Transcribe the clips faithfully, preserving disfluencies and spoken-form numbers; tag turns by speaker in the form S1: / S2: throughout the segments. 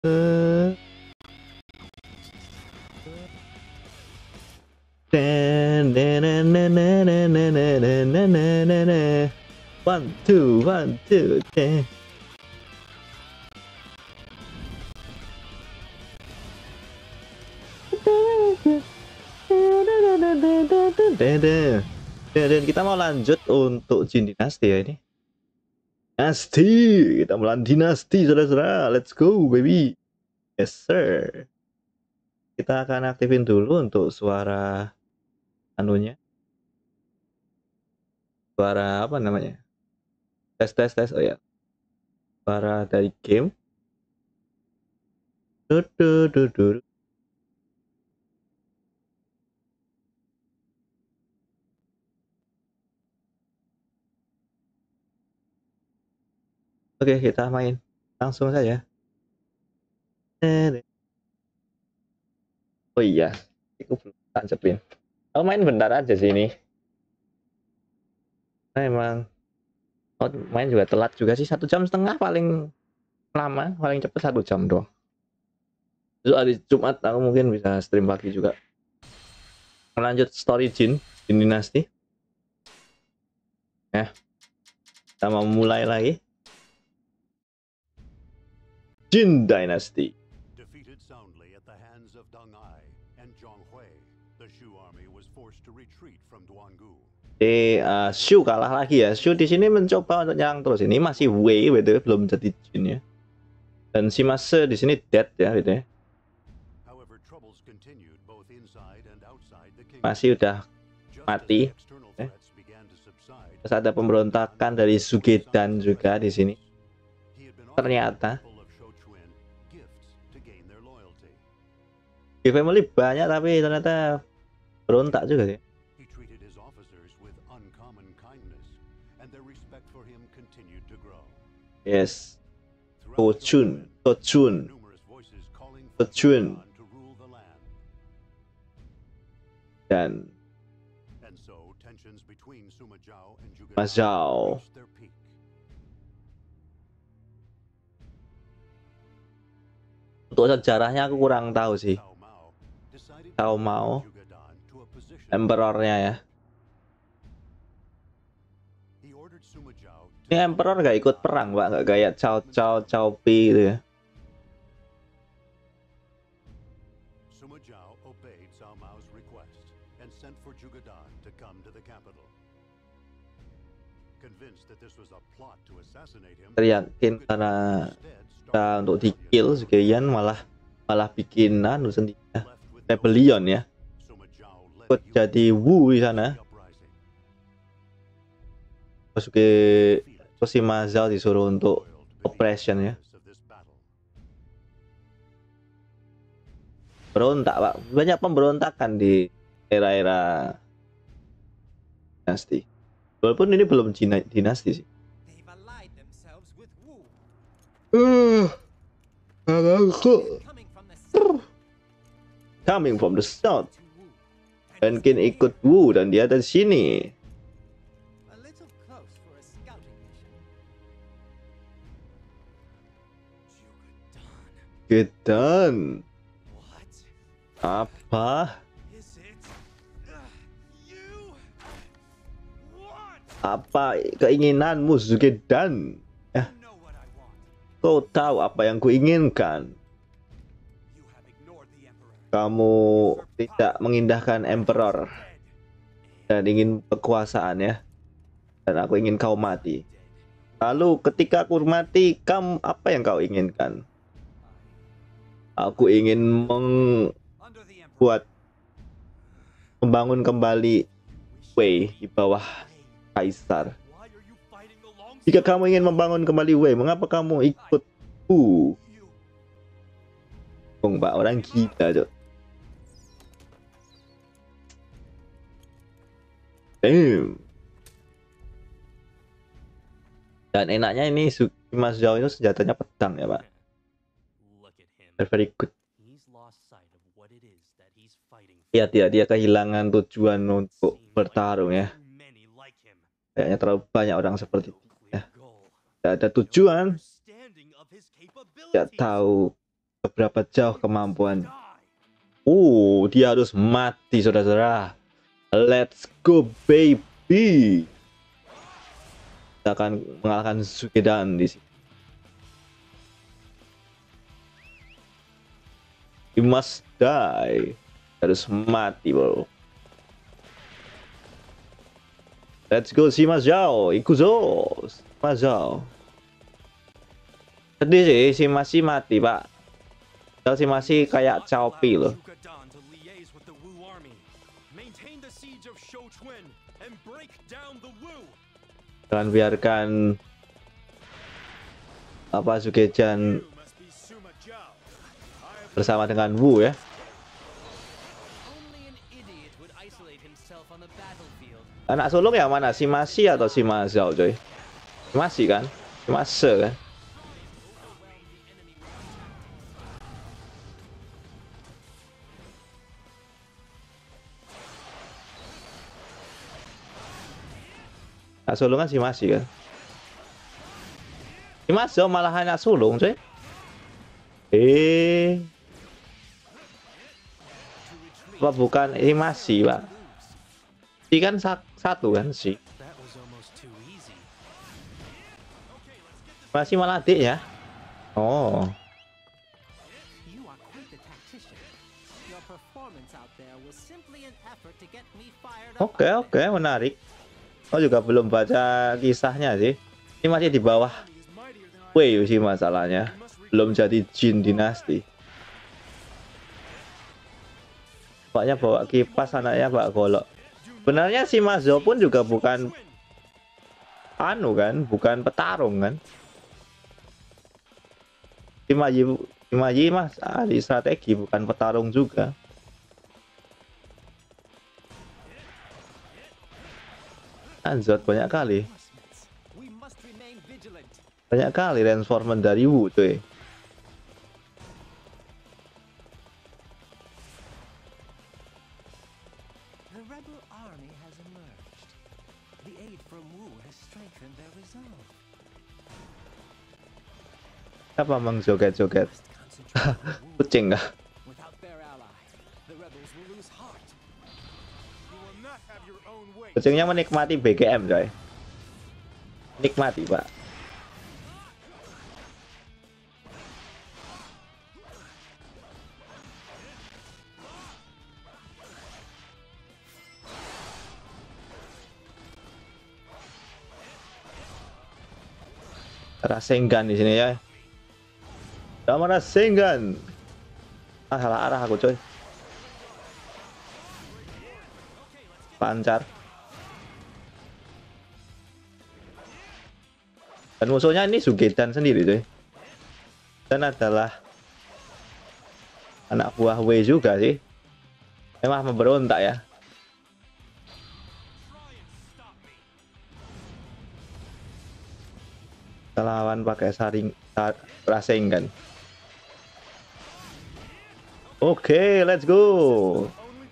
S1: Uh, one, two, one, two, ten. Dan kita mau lanjut untuk Jin Dinasti ya ini. Dinasti, kita melawan Dinasti saudara-saudara. Let's go baby. Yes sir. Kita akan aktifin dulu untuk suara anunya. Suara apa namanya? Tes tes tes. Oh ya. Suara dari game. Dudududu. Oke, kita main langsung saja. Oh iya, aku belum tancepin. Aku main bentar aja sih ini. Nah, emang oh, main juga telat juga sih, satu jam setengah paling lama, paling cepet satu jam doang. Terus hari Jumat aku mungkin bisa stream pagi juga. Lanjut story Jin, Jin Dinasti. Ya, kita mau mulai lagi. Jin Dynasty.
S2: Defeated soundly at the hands of Deng Ai and Zhang Hui, the Shu army was forced to retreat from Duangu.
S1: Eh, uh, Shu kalah lagi ya. Shu di sini mencoba untuk nyerang terus. Ini masih Wei, gitu, belum jadi Jin ya. Dan si Mase di sini dead ya, gitu ya.
S2: However, troubles continued both inside and outside the kingdom.
S1: Masih udah mati. Eh. Terus ada pemberontakan dari Sugedan juga di sini. Ternyata di family banyak tapi ternyata berontak juga sih. Yes. Tochun, Tochun, Tochun, dan Ma Zhao. Untuk sejarahnya aku kurang tahu sih. Cao Mao, Emperornya ya. Ini Emperor gak ikut perang, Pak, gak kayak Cao Cao Cao Pi gitu ya. Teryakin karena kita untuk di kill sekian malah malah bikin anu sendiri ya. Rebellion ya. Ikut jadi Wu di sana. Masuki si Ma Zhao disuruh untuk operation ya. Berontak, Pak. Banyak pemberontakan di era-era dinasti. Walaupun ini belum dinasti sih. Uh, coming from the south. Mungkin ikut Wu dan dia dari sini. Gedan. Apa? Apa keinginanmu, Sugedan? Ya. Kau tahu apa yang kuinginkan? Kamu tidak mengindahkan Emperor dan ingin kekuasaan ya. Dan aku ingin kau mati. Lalu ketika aku mati, kamu apa yang kau inginkan? Aku ingin membuat membangun kembali Wei di bawah Kaisar. Jika kamu ingin membangun kembali Wei, mengapa kamu ikut Wu? Bung Pak, orang gila, Cok. Damn. Dan enaknya ini Ma Zhao itu senjatanya pedang ya, Pak. Very good. Lihat ya, dia kehilangan tujuan untuk bertarung ya. Kayaknya terlalu banyak orang seperti itu ya. Tidak ada tujuan. Tidak tahu seberapa jauh kemampuan. Uh, dia harus mati, saudara-saudara. Let's go, baby. Kita akan mengalahkan Sukedan di sini. He must die. Harus mati, bro. Let's go, Sima Zhao. Ikuzo. Sima Zhao. Sedih sih, si masih mati, Pak. Padahal si masih kayak Chaopi loh. Jangan biarkan apa Sukejan bersama dengan Wu ya. Anak sulung yang mana? Si Masi atau si Ma Zhao, coy? Si Masi kan? Si Mase kan? Anak sulung kan si Masi kan? Si Ma Zhao malah anak sulung, coy. Eh, apa bukan ini masih, Pak? Si kan satu kan si. Masih malah adiknya. Oh. Oke, oke, menarik. Oh juga belum baca kisahnya sih. Ini masih di bawah Wei sih masalahnya. Belum jadi Jin dinasti. Pokoknya bawa kipas anaknya Pak Golok. Sebenarnya si Ma Zhao pun juga bukan anu kan, bukan petarung kan. Si Ma Yi, si Ma Yi mas ahli strategi, bukan petarung juga. Anjot banyak kali. Banyak kali reinforcement dari Wu tuh. Apa mang joget-joget? Kucing kah? Kucingnya menikmati B G M, coy. Nikmati, Pak. Rasengan di sini ya. Sama Rasengan. Ah, salah arah aku, coy. Lancar. Dan musuhnya ini Sukedan sendiri, coy. Dan adalah anak buah Wei juga sih. Memang memberontak ya. Kita lawan pakai saring Rasengan. Oke, okay, let's go.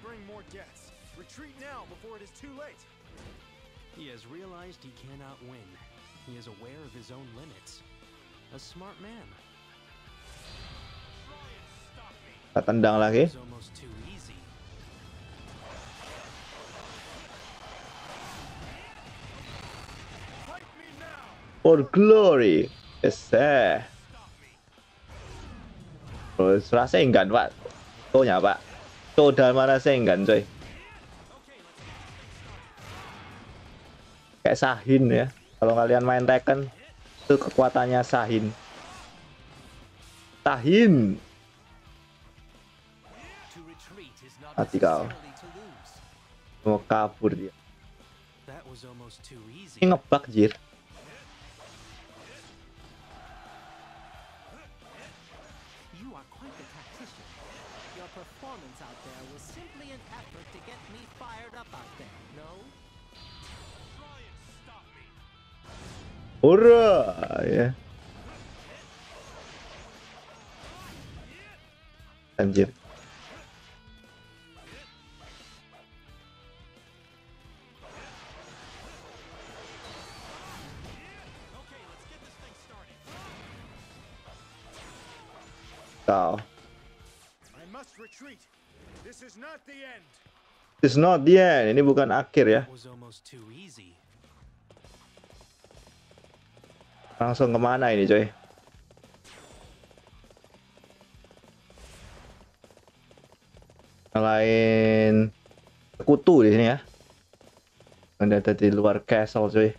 S1: Kita tendang lagi. For glory. Yes, eh. Terus Rasengan, Pak. Tuh ya, Pak. Tuh dalam Rasengan, coy. Kayak Sahin ya. Kalau kalian main Tekken, itu kekuatannya Sahin. Sahin. Mati kau. Mau kabur dia. Ini ngebug, jir. Hurra, ya. Anjir. Kau.
S3: must retreat. This is not the end.
S1: It's not the end. Ini bukan akhir ya.
S4: That was almost too easy.
S1: Langsung kemana ini coy? Selain sekutu di sini ya. Ada di luar castle coy.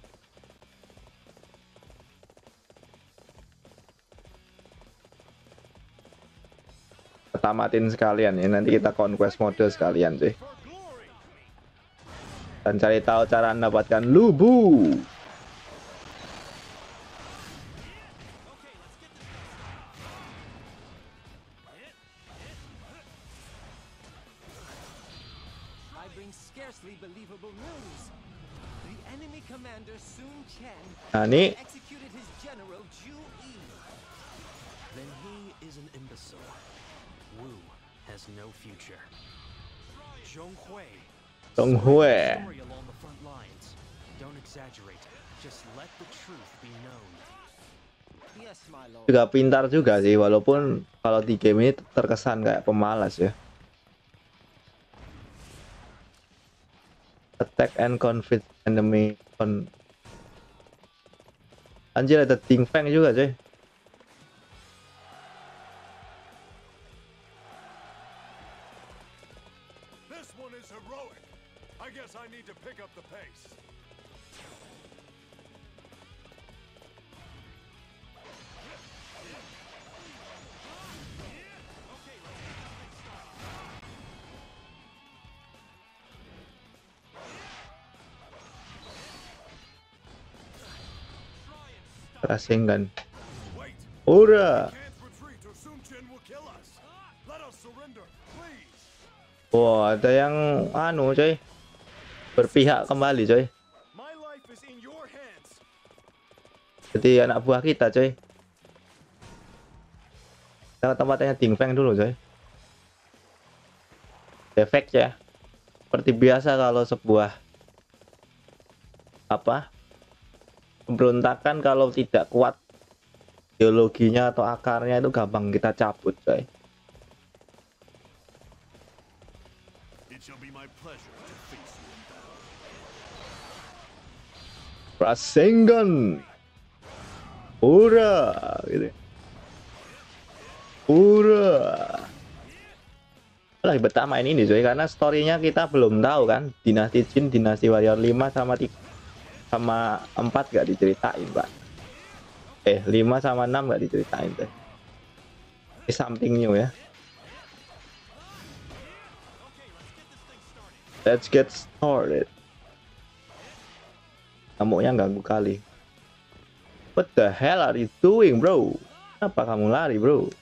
S1: Kita matiin sekalian ya. Nanti kita conquest mode sekalian coy.
S3: For glory.
S1: Dan cari tahu cara mendapatkan lubu.
S5: I bring scarcely believable news. The enemy commander Sun Chen
S1: Nah ini
S5: executed his general Zhu Yi.
S4: Then he is an imbecile. Wu has no future. Zhong Hui.
S1: Dong Hue
S4: Story along the front lines. Don't exaggerate. Just let the truth be known.
S5: Yes, my lord.
S1: juga pintar juga sih, walaupun kalau di game ini terkesan kayak pemalas ya. Attack and confuse enemy on. Anjir ada Ting Feng juga coy.
S3: This one is heroic. I guess I need to pick up the pace.
S1: Rasengan.
S3: Wait.
S1: Ura.
S3: Can't retreat or Sun Chen will kill us. Let us surrender, please.
S1: Wah, ada yang anu coy. Berpihak kembali coy.
S3: My life is in your hands.
S1: Jadi anak buah kita coy. Kita ke tempatnya Ting Feng dulu coy. Efek ya. Seperti biasa kalau sebuah apa? Pemberontakan kalau tidak kuat ideologinya atau akarnya itu gampang kita cabut coy.
S2: It shall be my pleasure to face you in battle.
S1: Rasengan. Ura gitu. Ura. Lagi betah main ini coy, karena storynya kita belum tahu kan. Dinasti Jin, Dinasti Warrior lima sama tiga sama empat gak diceritain Pak. Eh lima sama enam gak diceritain coy. Ini something new ya. Let's get started. Nyamuknya ganggu kali. What the hell are you doing bro? Kenapa kamu lari bro?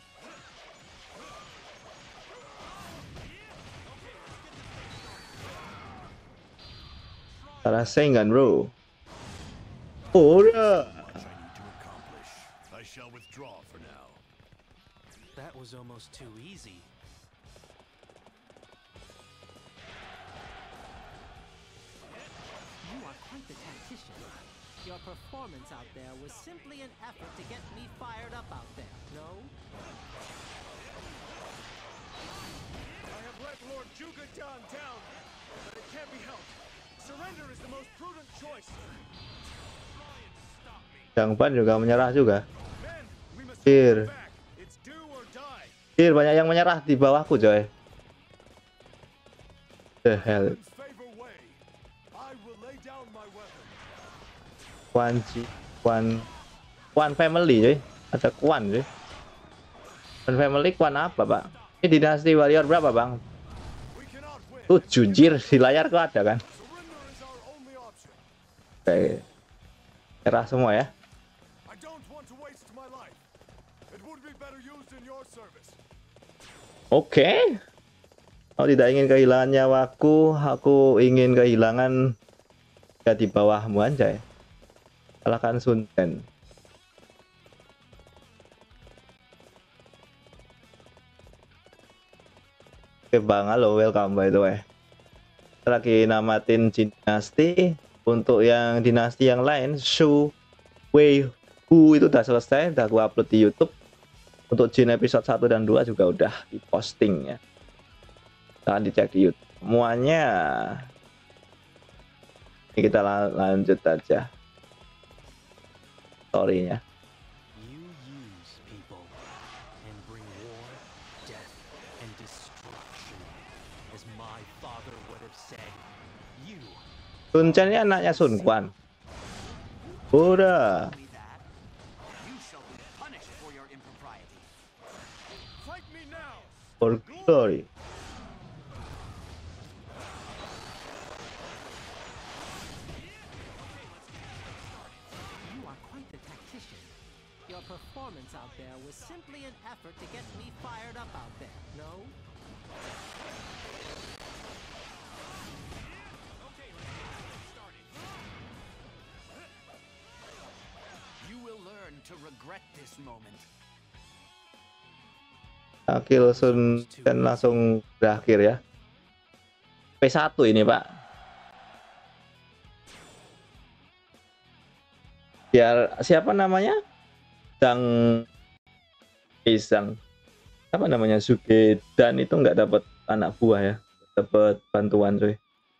S1: Rasengan bro. Ora.
S2: Much I need to accomplish. I shall withdraw for now.
S4: That was almost too easy.
S5: You are quite the tactician. Your performance out there was simply an effort to get me fired up out there, no?
S3: I have let Lord Zhuge Dan down, but it can't be helped. Surrender is the most prudent choice.
S1: Yang Ban juga menyerah juga.
S3: Men, we must
S1: Here.
S3: hold back. It's do or die.
S1: Hier banyak yang menyerah di bawahku coy. The hell.
S3: Heaven's favor way. I will lay down my weapon.
S1: Quan Chi, Quan, Quan family coy. Ada Quan coy. Quan family Quan apa pak? Ini dinasti warrior berapa bang?
S3: We cannot win.
S1: Tujuh jir di layar tuh ada kan?
S3: Surrender is our only option.
S1: Oke. Nyerah semua ya.
S3: I don't want to waste my life. It would be better used in your service.
S1: Oke. Aku tidak ingin kehilangan nyawaku, aku ingin kehilangan ya di bawahmu aja ya. Kalahkan Sun Chen. Oke bang, halo, welcome by the way. Kita lagi namatin dinasti. Untuk yang dinasti yang lain, Shu Wei Hu itu udah selesai, udah gua upload di YouTube. Untuk Jin episode satu dan dua juga udah diposting ya. Silahkan dicek di YouTube. Semuanya. Ini kita lan- lanjut aja story-nya.
S4: You use people and bring war, death, and destruction. As my father would have said, you
S1: Sun Chen ini anaknya Sun Quan. Udah.
S6: Only that, you shall be punished for your impropriety.
S3: Fight me now!
S1: For glory.
S5: You are quite the tactician. Your performance out there was simply an effort to get me fired up out there, no?
S6: You will learn to regret this moment.
S1: Kill Sun Chen langsung berakhir ya. P satu ini Pak. Biar siapa namanya? Zhang Zhang. Apa namanya? Sugedan itu nggak dapat anak buah ya. Dapat bantuan coy.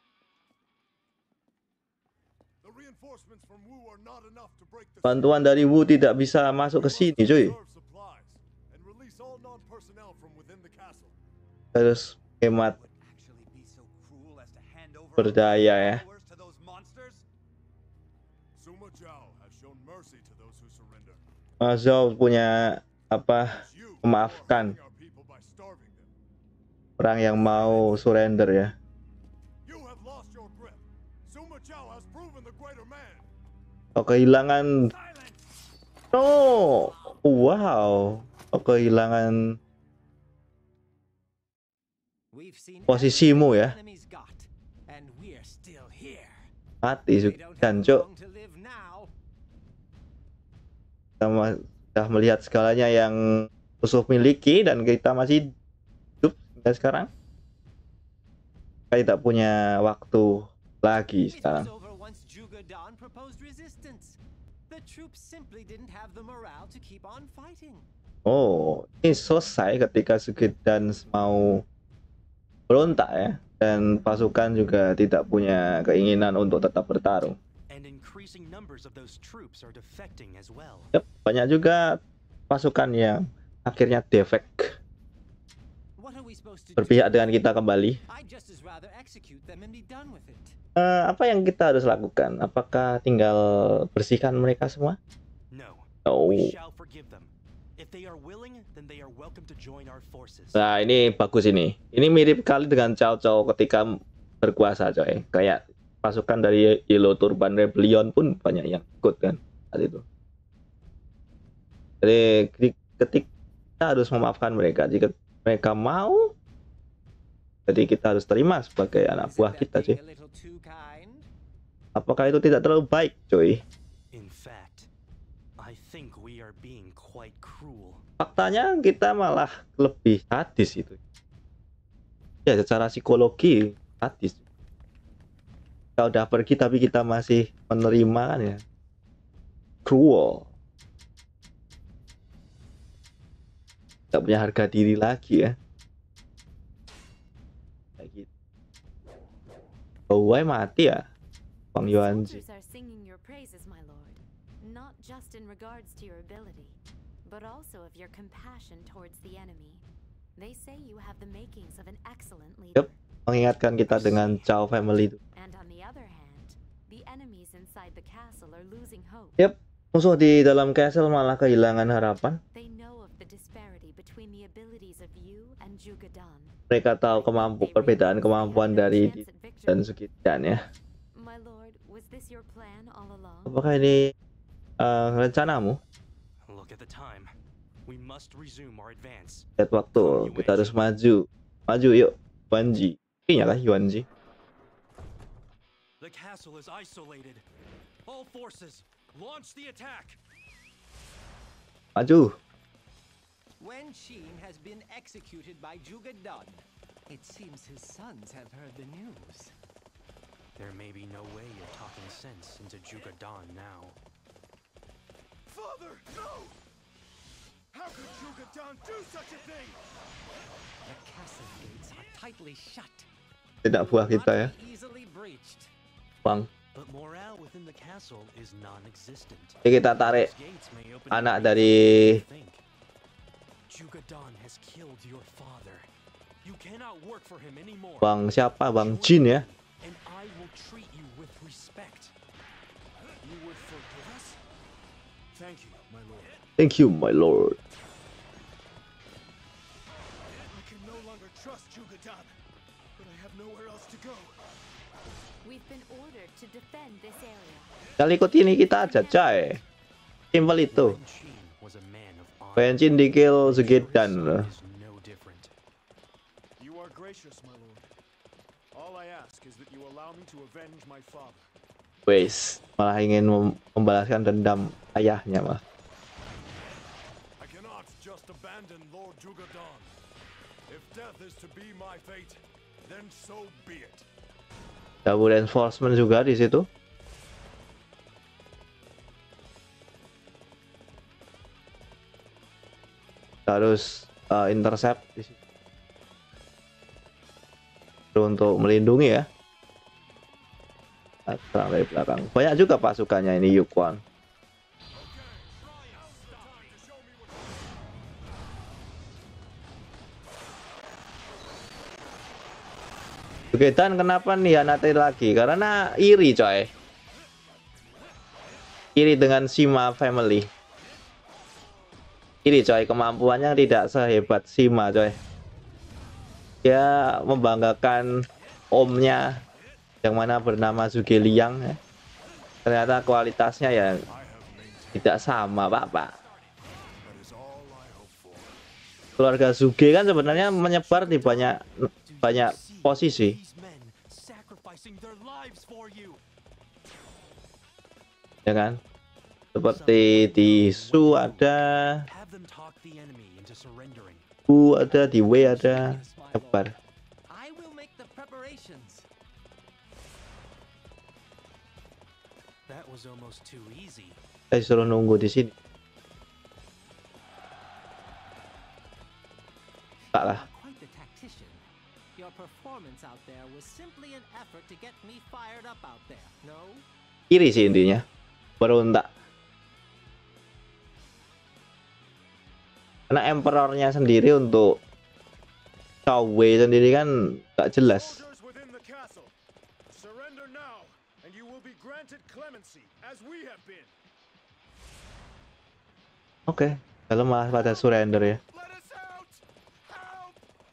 S3: The reinforcements from Wu are not enough to break the
S1: Bantuan dari Wu tidak bisa masuk ke sini coy.
S3: reserve supplies and release all non-personnel from within the castle.
S1: Harus hemat
S6: Would actually be so cruel as to hand over
S1: berdaya ya.
S6: followers to those monsters?
S3: Suma Zhao has shown mercy to those who surrender.
S1: Mas Zhao punya apa?
S3: It's you who are
S1: Memaafkan
S3: hurting our people by starving them.
S1: orang yang mau surrender ya.
S3: You have lost your grip. Suma Zhao has proven the greater man.
S1: Oh, kehilangan.
S3: Silence!
S1: Oh, wow. Oh, kehilangan
S5: We've seen
S1: posisimu ya.
S5: everything the enemy's got, and we're still here.
S1: Mati
S5: We don't
S1: Sugedan
S5: have
S1: cuk.
S5: long to live now.
S1: Kita ma- sudah melihat segalanya yang musuh miliki dan kita masih hidup hingga sekarang. Kita tidak punya waktu lagi
S5: It
S1: sekarang.
S5: was over once Zhuge Dan proposed resistance. The troops simply didn't have the morale to keep on fighting.
S1: Oh, ini selesai ketika Sugedan mau berontak ya, dan pasukan juga tidak punya keinginan untuk tetap bertarung.
S4: and increasing numbers of those troops are defecting as well.
S1: Yep, banyak juga pasukan yang akhirnya defek,
S5: What are we supposed to
S1: berpihak
S5: do?
S1: dengan kita kembali.
S5: I'd just as rather execute them and be done with it.
S1: Eh, apa yang kita harus lakukan? Apakah tinggal bersihkan mereka semua?
S4: No,
S1: Oh.
S4: we shall forgive them. If they are willing, then they are welcome to join our forces.
S1: Nah, ini bagus ini. Ini mirip kali dengan Cao Cao ketika berkuasa, coy. Kayak pasukan dari Yellow Turban Rebellion pun banyak yang ikut kan saat itu. Jadi ketika kita harus memaafkan mereka jika mereka mau. Jadi kita harus terima sebagai anak
S5: Isn't
S1: buah
S5: that
S1: kita, cuy.
S5: being a little too kind?
S1: Apakah itu tidak terlalu baik, cuy?
S4: In fact, I think we are being quite cruel.
S1: Faktanya kita malah lebih sadis itu. Ya, secara psikologi sadis. Kita udah pergi tapi kita masih menerima kan ya. Cruel. Tidak punya harga diri lagi ya. Kayak gitu. Oh, why mati ya? Wang Yuanji.
S7: Soldiers are singing your praises, my lord, not just in regards to your ability, but also of your compassion towards the enemy. They say you have the makings of an excellent leader.
S1: Yep. Mengingatkan kita dengan Chow family itu.
S7: And on the other hand, the enemies inside the castle are losing hope.
S1: Yep. Musuh di dalam castle malah kehilangan harapan.
S7: They know of the disparity between the abilities of you and Zhuge Dan.
S1: Mereka tahu kemampu perbedaan kemampuan dari Di dan Sugedan ya.
S7: My lord, was this your plan all along?
S1: Apakah ini uh, rencanamu?
S4: Look at the time. We must resume our advance.
S1: Lihat waktu, kita harus maju. Maju yuk, Yuanji. Kayaknya kah Yuanji?
S4: The castle is isolated. All forces, launch the attack.
S1: Maju.
S5: Wen Qin has been executed by Zhuge Dan. It seems his sons have heard the news.
S4: There may be no way you're talking sense into Zhuge Dan now.
S3: Father, no! How could Jugadan do such a thing?
S5: The castle gates are tightly shut.
S1: Tidak buah kita ya,
S5: Not be easily breached.
S1: Bang.
S4: But morale within the castle is non-existent.
S1: Jadi kita tarik
S4: Those gates may open
S1: anak
S4: earlier
S1: dari
S4: than you think. Jugadan has killed your father. You cannot work for him anymore.
S1: Bang siapa? Bang Jin ya.
S4: And I will treat you with respect.
S3: You would forgive us? Thank you, my lord.
S1: Thank you, my lord.
S3: I can no longer trust Jugadan, but I have nowhere else to go.
S7: We've been ordered to defend this area.
S1: Kali ikut ini kita aja, coy. Simpel itu.
S4: Wen Qin was a man of honor.
S1: Wen Qin di kill Zugedan.
S4: Is no different.
S3: You are gracious, my lord. All I ask is that you allow me to avenge my father.
S1: Wes, malah ingin mem- membalaskan dendam ayahnya mah.
S3: I cannot just abandon Lord Jugadan. If death is to be my fate, then so be it.
S1: Double reinforcement juga di situ. Harus uh, intercept di situ. Untuk melindungi ya. Serang dari belakang. Banyak juga pasukannya ini Yukwan. Jugedan kenapa nih nanti lagi? Karena iri coy. Iri dengan Sima family. Iri coy, kemampuannya tidak sehebat Sima coy. Dia membanggakan omnya yang mana bernama Zhuge-Liang ya. Ternyata kualitasnya ya tidak sama pak-pak. Keluarga Zhuge kan sebenarnya menyebar di banyak banyak posisi.
S4: These men sacrificing their lives for you.
S1: Ya kan? Seperti di Su ada,
S4: Have them talk the enemy into surrendering.
S1: U ada, di W ada, nyebar.
S5: I will make the preparations.
S4: That was almost too easy.
S1: Saya disuruh nunggu di sini. Tak lah.
S5: Quite the tactician. Your performance out there was simply an effort to get me fired up out there. No?
S1: Iri sih intinya. Berontak. Karena emperornya sendiri untuk Cao Wei sendiri kan gak jelas.
S3: Soldiers within the castle, surrender now, and you will be granted clemency, as we have been.
S1: Oke, kalau malah pada surrender ya.
S3: Let us out! Help!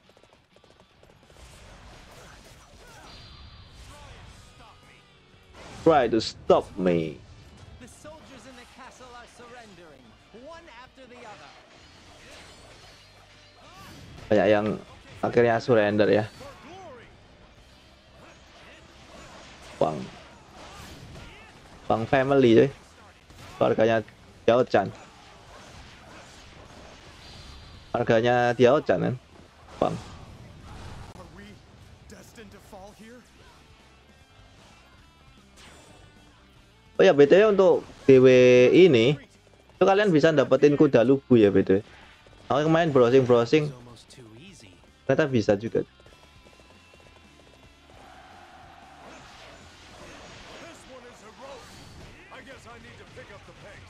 S1: Try to stop me.
S5: The soldiers in the castle are surrendering, one after the other.
S1: Banyak yang akhirnya surrender ya. Bang. Bang family cuy. Keluarganya Diao Chan. Keluarganya Diao Chan kan. Bang.
S3: Are we destined to fall here?
S1: Oh ya B T W untuk D W ini itu kalian bisa dapetin kuda lubu ya B T W. Aku kemarin browsing-browsing
S4: It's almost too easy.
S1: ternyata bisa juga.
S3: This one is heroic. I guess I need to pick up the pace.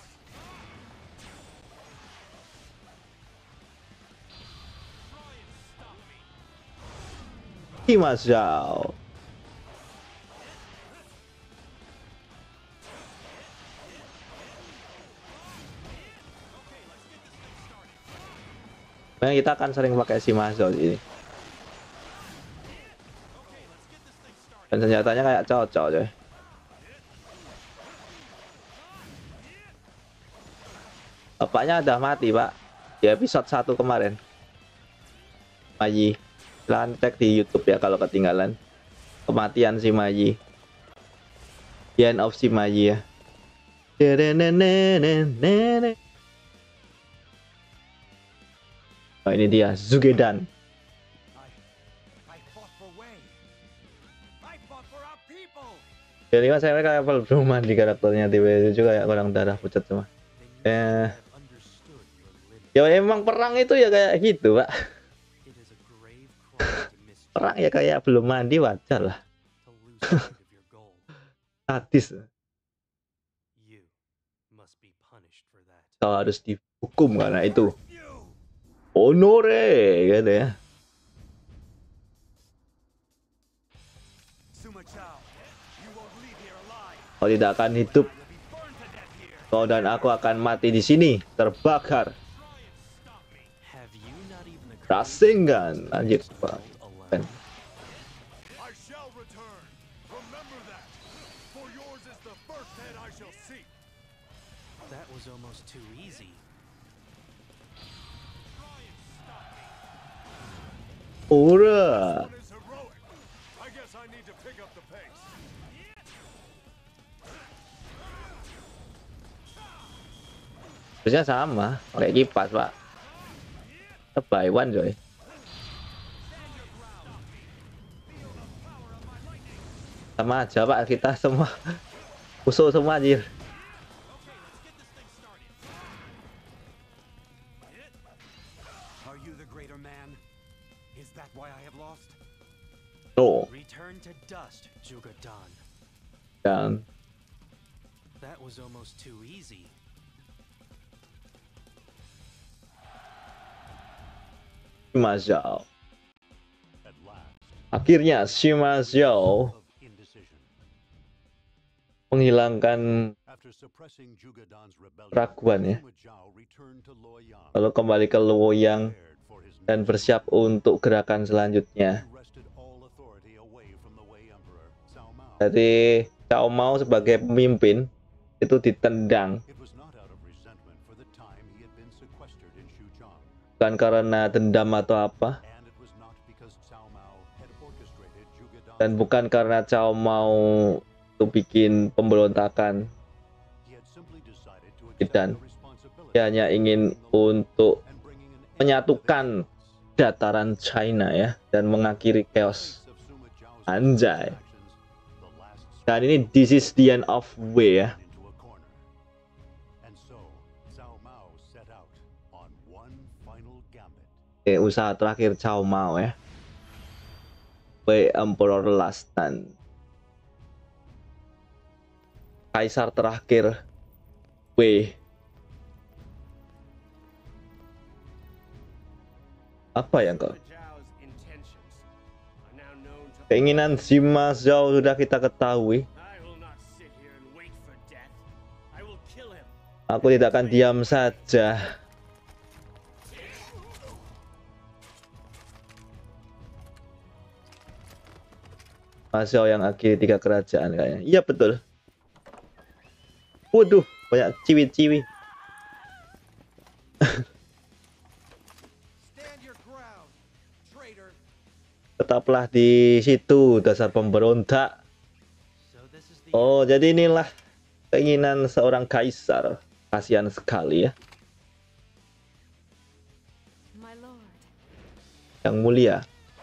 S1: Sima Zhao. Nah, kita akan sering pakai Sima Zhao ini. Dan senjatanya kayak cocok coy. Bapaknya udah mati pak di episode satu kemarin. Mayi, silahkan cek di YouTube ya kalau ketinggalan kematian si Mayi. The end of si Mayi ya. Oh, ini dia Zugedan.
S6: I fought for Wei. I fought for our people.
S1: Jadi mas saya kayak belum mandi karakternya tiba-tiba juga kayak kurang darah pucat semua.
S4: Then you
S1: Eh,
S4: have understood your limits.
S1: Ya emang perang itu ya kayak gitu, Pak.
S4: It is a grave crime to misjudge,
S1: Perang ya kayak belum mandi wajar lah.
S4: to lose sight of your goal.
S1: Sadis.
S4: You must be punished for that.
S1: Kau harus dihukum karena itu. Honore gitu ya.
S6: Sima Chao, you won't leave here alive.
S1: Kau tidak akan hidup.
S6: You'll be burned to death here.
S1: Kau dan aku akan mati di sini, terbakar.
S4: Have you not even the courage
S1: Rasengan,
S4: to
S1: anjir,
S4: face the
S1: Pak.
S4: world alone?
S3: I shall return. Remember that. For yours is the first head I shall seek.
S4: That was almost too easy.
S1: Ora.
S3: One is heroic. I guess I need to pick up the pace.
S1: Harusnya sama, pakai kipas, Pak. Tebaiwan, coy. Sama aja, Pak, kita semua musuh semua anjir.
S6: Are you the greater man? Is that why I have lost?
S1: No,
S4: Return to dust, Jugadan.
S1: dan
S4: That was almost too easy.
S1: Sima Zhao.
S2: At last,
S1: Akhirnya Sima Zhao
S2: of indecision.
S1: menghilangkan
S2: After suppressing Jugadan's rebellion,
S1: keraguan ya.
S2: Sima Zhao returned to Luoyang,
S1: Lalu kembali ke Luoyang
S2: prepared for his
S1: dan
S2: next
S1: bersiap untuk gerakan selanjutnya.
S2: He wrested all authority away from the Wei Emperor, Cao Mao.
S1: Jadi Cao Mao sebagai pemimpin itu ditendang,
S2: It was not out of resentment for the time he had been sequestered in Xuchang,
S1: bukan karena dendam atau apa,
S2: and it was not because Cao Mao had orchestrated Jugadan's
S1: dan bukan karena Cao Mao itu bikin pemberontakan.
S2: He had simply decided to
S1: Dan
S2: accept the responsibility
S1: dia hanya ingin untuk
S2: and bringing an end
S1: menyatukan
S2: to the chaos.
S1: dataran China ya dan mengakhiri chaos.
S2: Of Sima Zhao's
S1: Anjay.
S2: actions, the last
S1: Dan ini this is the end of Wei ya.
S2: into a corner. And so, Cao Mao set out on one final gambit.
S1: Eh, usaha terakhir Cao Mao ya. Wei Emperor Last Stand. Kaisar terakhir Wei. Apa yang kau?
S6: Zhao's intentions are now known to
S1: Keinginan Sima Zhao sudah kita ketahui.
S6: I will not sit here and wait for death. I will kill him.
S1: Aku tidak akan diam saja. Sima Zhao yang akhiri tiga kerajaan kayaknya. Iya betul. Waduh, banyak ciwi-ciwi.
S6: Stand your ground, traitor.
S1: Tetaplah di situ dasar pemberontak.
S4: So this is the
S1: Oh, jadi inilah keinginan seorang kaisar. Kasihan sekali ya.
S7: My lord.
S1: Yang mulia.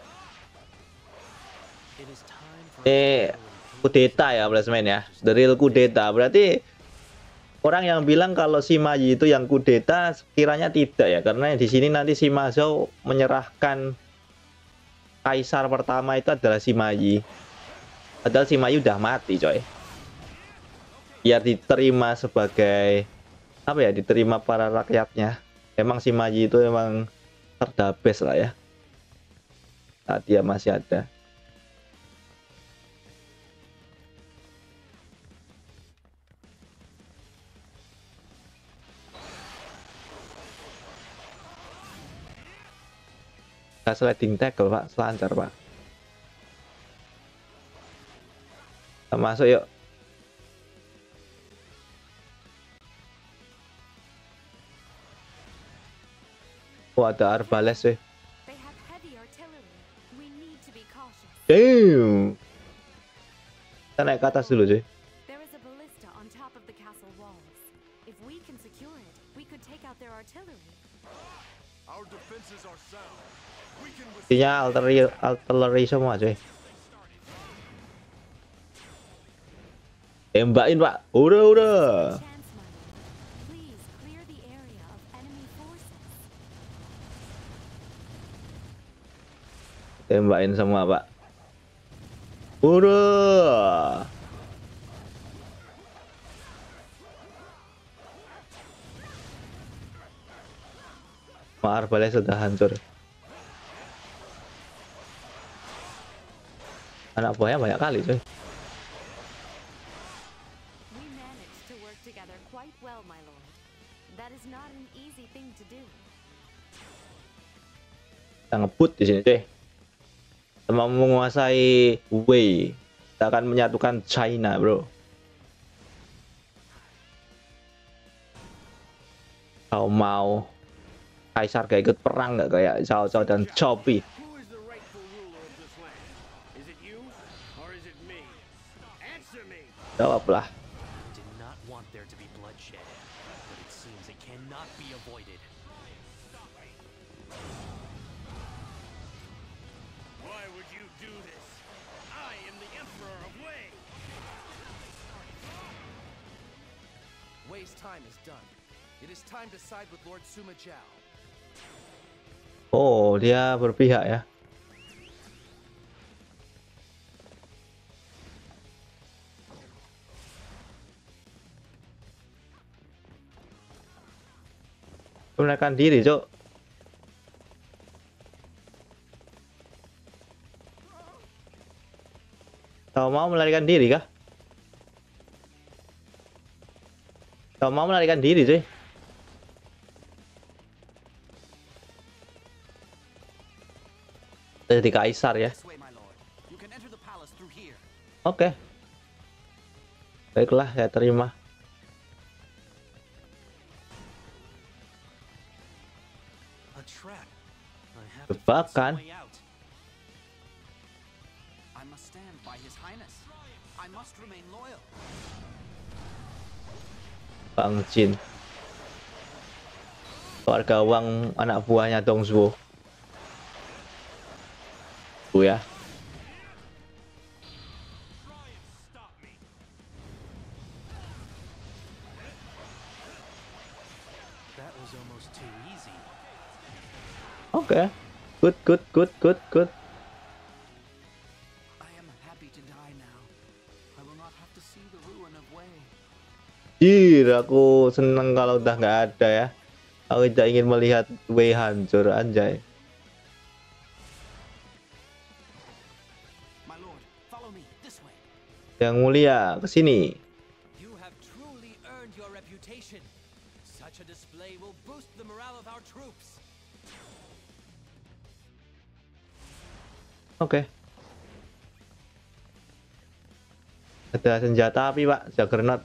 S4: It is time for
S1: Eh, kudeta ya, Blastman ya. The real kudeta. Berarti orang yang bilang kalau Sima Yi itu yang kudeta kiranya tidak ya, karena di sini nanti Sima Zhao menyerahkan kaisar pertama itu adalah Sima Yi. Padahal Sima Yi udah mati, coy. Biar diterima sebagai apa ya, diterima para rakyatnya. Emang Sima Yi itu emang terdabes lah ya. Saat dia masih ada. Nggak sliding tackle pak, selancar pak. Kita masuk yuk. Oh ada arbales sih.
S7: They have heavy artillery. We need to be cautious.
S1: Damn. Kita naik ke atas dulu cuy.
S7: There is a ballista on top of the castle walls. If we can secure it, we could take out their artillery.
S3: Our defenses are sound. We can withstand.
S1: Intinya artillery, artillery semua cuy. Tembakin pak. Udah udah.
S7: Chance, my lord. Please clear the area of enemy forces.
S1: Tembakin semua, Pak. Udah. Arbalest sudah hancur. Anak buahnya banyak kali, coy.
S7: We managed to work together quite well, my lord. That is not an easy thing to do.
S1: Kita ngebut di sini, coy. Kita mau menguasai Wei. Kita akan menyatukan China, bro. Kau mau Kaisar gak ikut perang nggak kayak Cao Cao dan Chopi?
S6: Who is the rightful ruler of this land? Is it you or is it me? Answer me.
S1: Jawablah.
S4: I did not want there to be bloodshed, but it seems it cannot be avoided.
S6: Why would you do this? I am the Emperor of Wei. Wei's time is done. It is time to side with Lord Sima Zhao.
S1: Oh, dia berpihak ya. Menaikkan diri, Cok. Kau mau melarikan diri kah? Kau mau melarikan diri, cuy? Jadi kaisar ya. Oke. Okay. Baiklah, saya terima. Jebakan. Bang Jin. Keluarga Wang, anak buahnya Dong Zhuo. Bu ya. Oke. Okay. Good, good, good, good, good. Jir, aku seneng kalau udah nggak ada ya. Aku tidak ingin melihat Wei hancur, anjay. Yang mulia, ke sini. Oke. Okay. Ada senjata api, Pak. Juggernaut.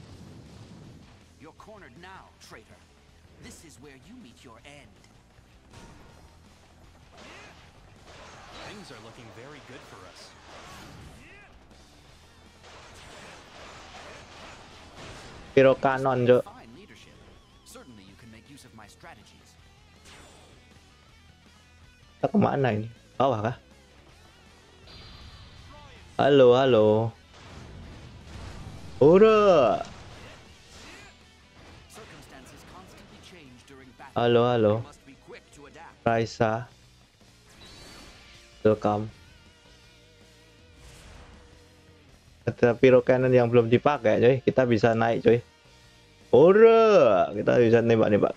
S1: Hero Cannon, Jo. Kita kemana ini? Bawah kah? Halo, halo. Udah. Halo, halo. Raisa. Welcome. Ada Pyro Cannon yang belum dipakai, coy. Kita bisa naik, coy. Udah. Kita bisa nembak-nembak.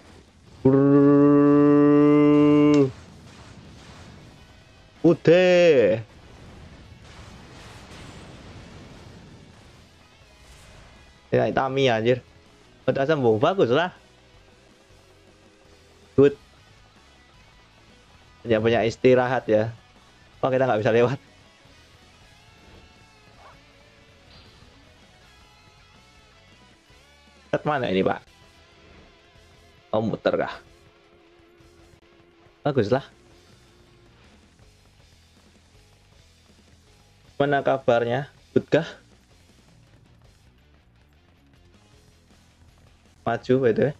S1: Udah. Ya, Tami anjir. Udah sembuh, bagus lah. Good. Banyak-banyak istirahat ya. Oh, kita nggak bisa lewat. Ke mana ini, Pak? Oh, muter kah? Bagus lah. Mana kabarnya? Good kah? Maju, by the way.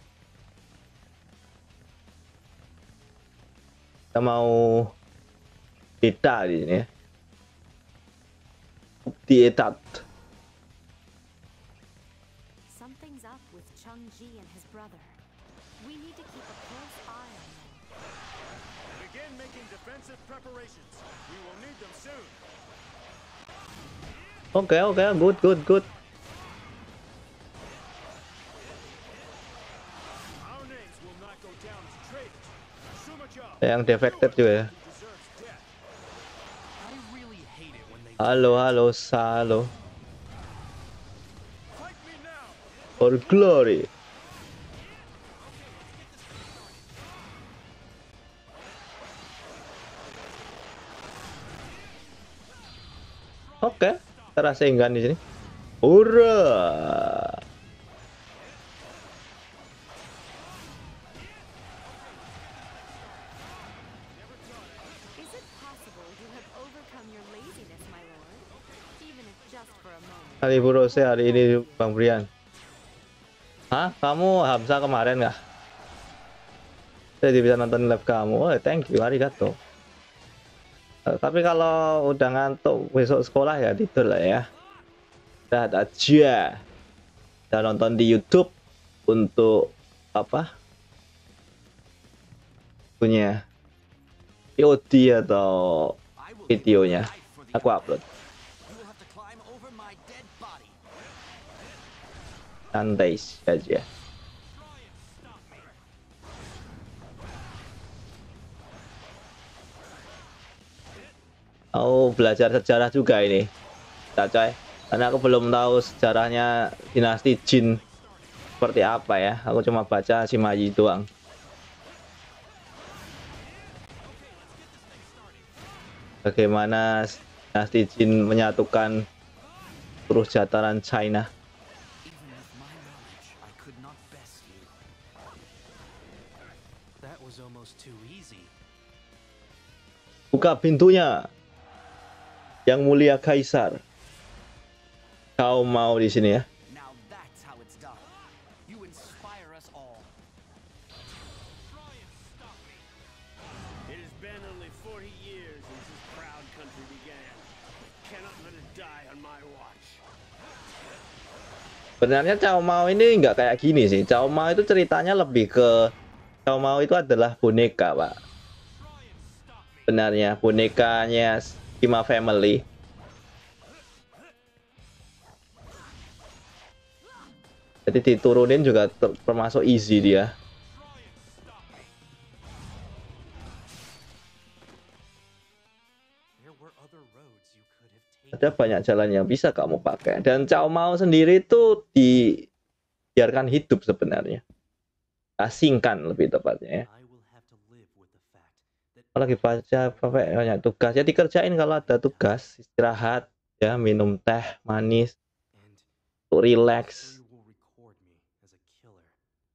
S1: Kita mau data di sini ya. Dietat.
S7: Something's up with Cheng Ji and his brother. We need to keep a close eye on them.
S6: Begin making
S3: defensive preparations. We will need them soon.
S1: Oke, oke, good, good, good.
S3: Our names will not go down as traitors. Suma Zhao
S1: Yang defected juga ya.
S3: deserves death.
S4: I really hate it when they
S1: Halo, halo, halo.
S3: Fight me now.
S1: For glory. Oke, terasingkan di sini. Hurra!
S7: Is it possible you have overcome your laziness, my lord? Even if just for a moment.
S1: Hari Burose hari ini Bang Brian. Hah? Kamu Hamzah kemarin nggak? Jadi bisa nonton live kamu. Oh, thank you, arigato. Uh, tapi kalau udah ngantuk besok sekolah ya tidur lah ya. Udah aja. Udah nonton di YouTube untuk apa? Punya V O D atau
S6: I will
S1: videonya.
S6: fight for the
S1: Aku upload.
S6: You will have to climb over my dead body.
S1: Santai saja. Oh, belajar sejarah juga ini, coy. Karena aku belum tahu sejarahnya dinasti Jin seperti apa ya. Aku cuma baca Shimaji doang. Bagaimana dinasti Jin menyatukan seluruh dataran China.
S6: Even with my knowledge, I could not best you.
S4: That was almost too easy.
S1: Buka pintunya. Yang mulia Kaisar. Kau mau di sini ya?
S6: Now that's how it's done. You inspire us all.
S3: It has been only forty years since this proud country began. Cannot let it die on my watch.
S1: Sebenarnya Cao Mao ini nggak kayak gini sih. Cao Mao itu ceritanya lebih ke Cao Mao itu adalah boneka, Pak. Sebenarnya bonekanya Sima Family. Jadi diturunin juga ter- termasuk easy dia.
S4: There were other roads you could have taken.
S1: Ada banyak jalan yang bisa kamu pakai. Dan Cao Mao sendiri itu dibiarkan hidup sebenarnya. Asingkan lebih tepatnya ya.
S4: I will have to live with the fact that
S1: Kalau lagi baca pakai banyak tugas ya dikerjain kalau ada tugas, istirahat ya, minum teh manis
S4: and
S1: untuk relax.
S4: history will record me as a killer.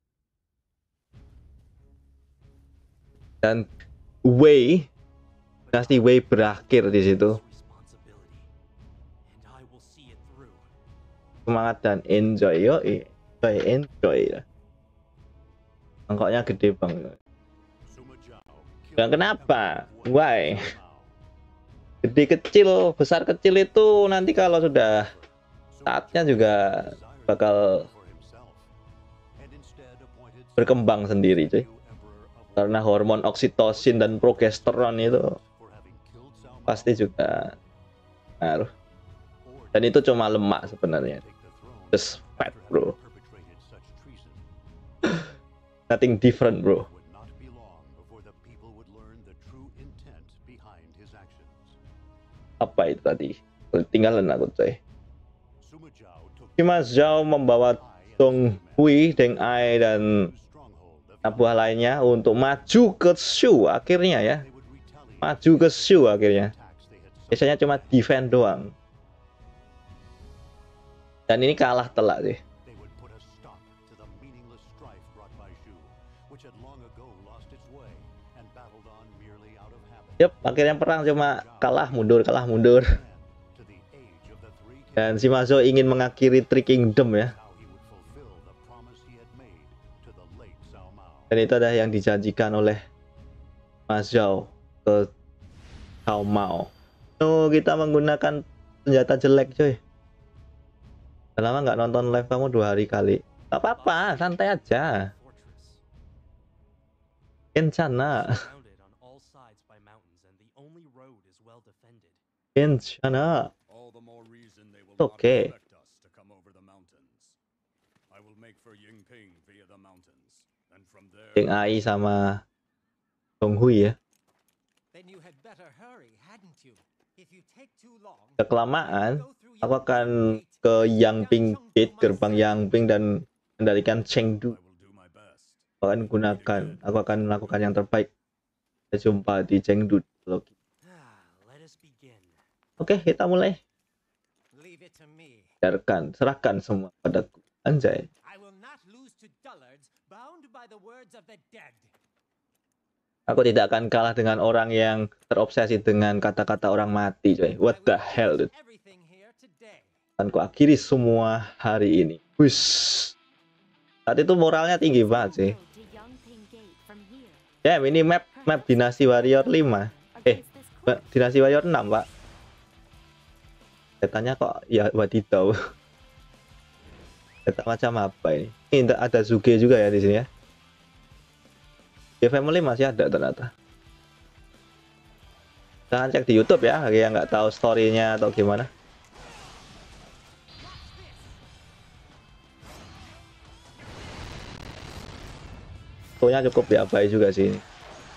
S1: Dan Wei, dinasti Wei berakhir di situ.
S4: Responsibility. And I will see it through.
S1: Semangat dan enjoy, yo, enjoy, enjoy. Angkotnya gede banget.
S2: Suma Zhao killed
S1: Dan kenapa?
S2: Emperor
S1: Why?
S2: Cao Mao.
S1: Gede kecil, besar kecil itu nanti kalau sudah saatnya juga bakal berkembang sendiri, cuy. Karena hormon oksitosin dan progesteron itu pasti juga ngaruh. Dan itu cuma lemak sebenarnya. Just fat, bro. Nothing different, bro. Apa itu tadi? Tinggalan aku, coy. Sima Zhao membawa Dong Hui, Deng Ai, dan buah lainnya untuk maju ke Shu akhirnya ya. Maju ke Shu akhirnya. Biasanya cuma defend doang. Dan ini kalah telak sih. Yep, akhirnya perang cuma kalah mundur, kalah mundur. Dan Sima Zhao ingin mengakhiri Three Kingdom ya. Dan itu adalah yang dijanjikan oleh Mas Zhao ke Cao Mao. Oh, kita menggunakan senjata jelek, coy. Udah lama nggak nonton live kamu dua hari kali. Gak apa-apa, santai aja.
S4: Fortress.
S1: Kencana.
S4: Surrounded on all sides by mountains defended.
S1: 괜찮아.
S3: All the more reason they will
S1: Okay.
S3: not expect us to come over the mountains. I will make for Yingping via the mountains, and from there.
S1: Jeng Ai sama Dong Hui ya.
S6: Then you had better hurry, hadn't you? If you take too long,
S1: Udah kelamaan,
S6: go through
S1: aku akan
S6: Yangping Gate
S1: ke
S6: and
S1: Yangping
S6: Yangcheng
S1: Gate,
S6: to
S1: gerbang
S6: myself.
S1: Yangping, dan kendalikan Chengdu.
S3: I will do my best.
S1: Aku akan gunakan, aku akan melakukan yang terbaik. Kita jumpa di Chengdu. Oke,
S4: Ah, let us begin.
S1: kita mulai.
S6: Leave it to me.
S1: Biarkan, serahkan semua padaku. Anjay.
S6: I will not lose to dullards bound by the words of the dead.
S1: Aku tidak akan kalah dengan orang yang terobsesi dengan kata-kata orang mati, coy. What the hell, dude?
S6: Everything here today.
S1: Akan ku akhiri semua hari ini. Wush. Saat itu moralnya tinggi banget sih.
S7: Road to Yangping Gate from here.
S1: Ya, ini map map Dinasti Warrior lima. Eh,
S7: Against this
S1: Ma- Dinasti Warrior enam, Pak. Saya tanya kok ya wadidaw. Saya macam apa ini? Ini ada Zuge juga ya di sini ya. Ya Family masih ada ternyata. Jangan cek di YouTube ya, bagi yang nggak tahu story-nya atau gimana. Fotonya cukup diabai juga sih ini.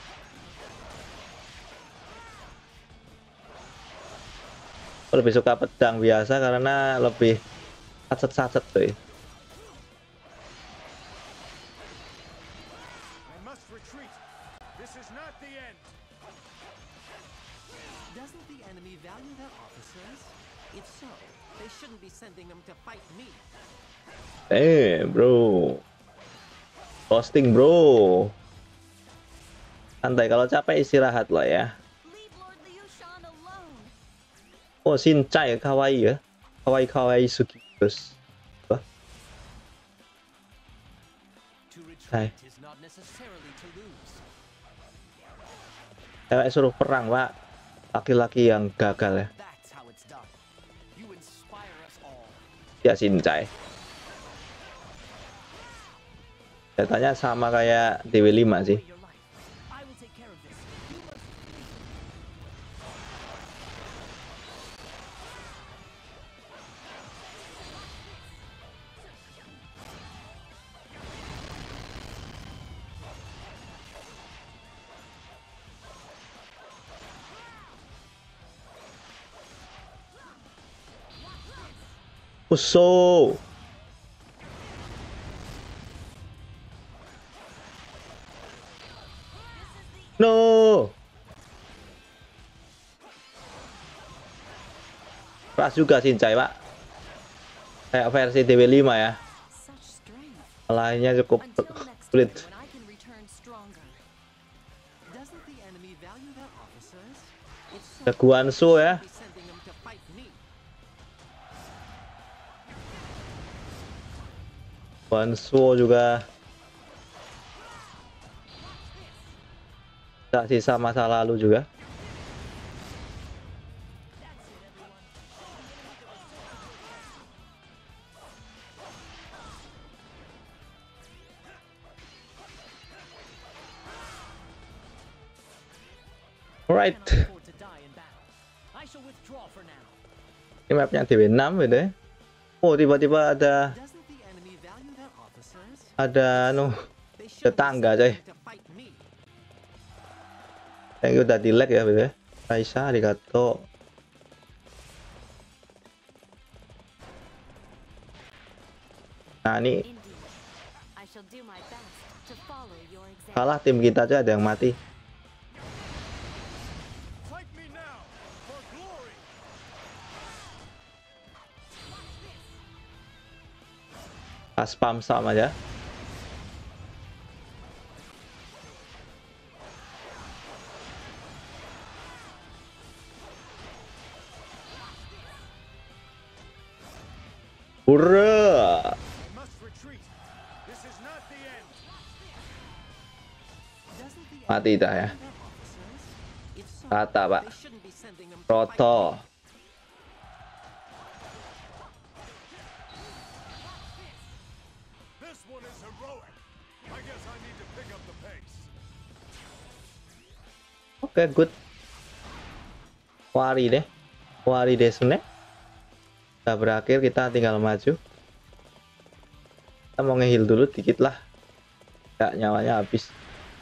S1: Aku lebih suka pedang biasa karena lebih sacet-sacet tuh.
S3: I must retreat. This is not the end.
S5: Doesn't the enemy value their officers? If so, they shouldn't be sending them to fight me.
S1: Eh, bro. Posting, bro. Santai, kalau capek istirahat lah ya.
S7: Leave Lord Liu Shan alone.
S1: Oh, Shincai kawaii ya. Kawaii kawaii suki terus. Wah,
S4: To
S1: Hai.
S4: retreat is not necessarily to lose.
S1: cewek suruh perang, Pak. Laki-laki yang gagal ya.
S4: That's how it's done. You inspire us all.
S1: Ya Shincai. Datanya sama kayak D W lima sih.
S4: Away your life. I will take care of this. You must
S1: Musuh. No. Keras juga Shincai, Pak. Kayak versi D W lima ya.
S7: Such strength.
S1: Lainnya cukup
S7: Until next time
S1: sulit.
S7: when I can return stronger.
S5: Doesn't the enemy value their officers? If so,
S1: Ada Guansu ya.
S5: be sending them to fight me.
S1: Guansu juga. Tak sisa masa lalu juga. Alright,
S5: Cannot afford to die in battle. I shall withdraw for now.
S1: ini mapnya D W enam gitu ya. Oh, tiba-tiba ada
S5: Doesn't the enemy value their officers?
S1: ada anu
S5: They shouldn't be
S1: tetangga,
S5: sending
S1: coy.
S5: them to fight me.
S1: Thank you udah di lag ya, gitu ya. Raisa, arigato. Nah, ini
S7: Indeed. I shall do my best to follow your example.
S1: kalah tim kita aja ada yang mati.
S3: Fight me now for glory.
S1: Pas spam sama aja. Hurrah!
S3: I must retreat. This is not the end.
S5: Doesn't the
S1: Mati
S5: enemy
S1: dah ya.
S5: value their officers? If so,
S1: Rata, Pak.
S5: they shouldn't be sending them to fight
S1: Proto.
S5: me.
S3: This one is heroic. I guess I need to pick up the pace.
S1: Oke, good. Wari deh. Wari desune. Udah berakhir, kita tinggal maju. Kita mau nge-heal dulu dikit lah. Gak, nyawanya habis.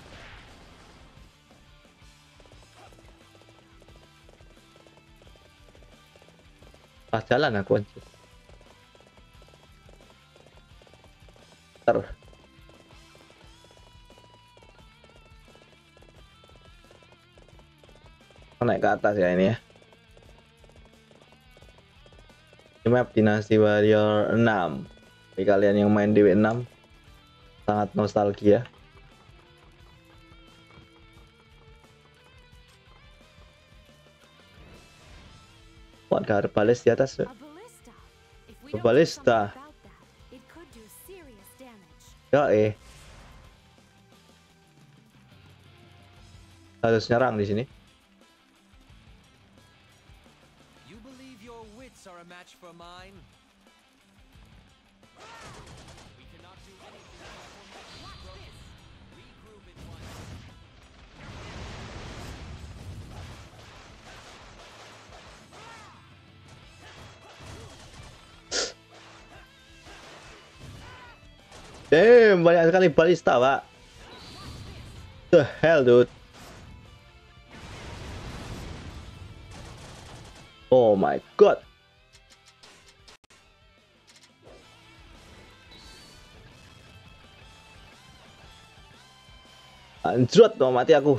S1: Pas jalan aku anjir. Ter. Naik ke atas ya ini ya. Ini map Dynasty Warrior enam. Bagi kalian yang main D W enam, sangat nostalgia. Wah, ada arbalest di atas.
S7: A ballista. If we
S1: A
S7: don't do
S1: ballista.
S7: something about that, it could do serious damage.
S1: Ya eh. Harus nyerang di sini.
S4: You believe your wits are a match for mine? We cannot do anything before my broken. Regroup at once.
S1: Damn, banyak sekali balista, Pak. The hell, dude. Oh my god. Anjrot dong, mati aku.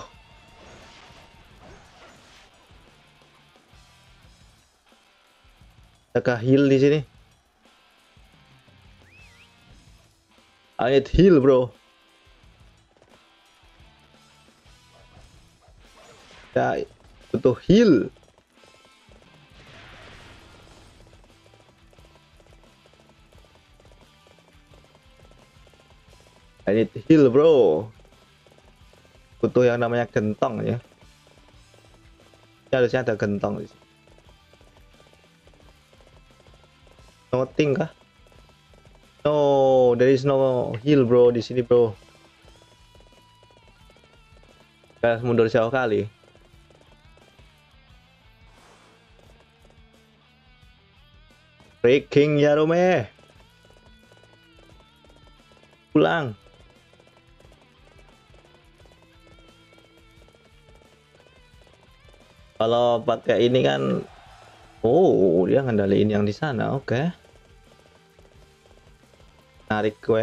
S1: Adakah heal di sini? I need heal, bro. Ya, butuh heal. I need heal, bro. Butuh yang namanya gentong ya. Ini harusnya ada gentong di sini. Nothing kah? No, there is no heal, bro, di sini, bro. Kayak mundur jauh kali. Breaking Yarume. Pulang. Kalau pakai ini kan, oh, dia ngendaliin yang di sana, oke. Okay. Narik gue.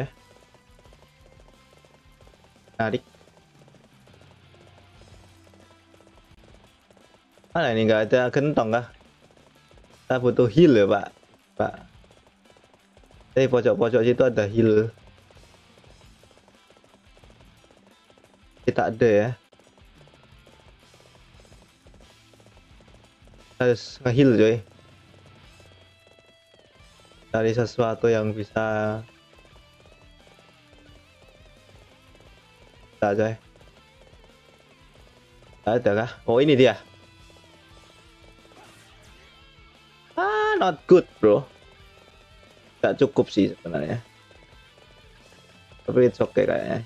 S1: Narik. Mana ini nggak ada gentong kah? Kita butuh heal ya, Pak. Pak. Di pojok-pojok situ ada heal. Kita ada ya. Harus nge-heal, coy. Cari sesuatu yang bisa. Bisa, coy. Ada kah? Oh, ini dia. Ah, not good, bro. Gak cukup sih sebenarnya. Tapi it's okay kayaknya.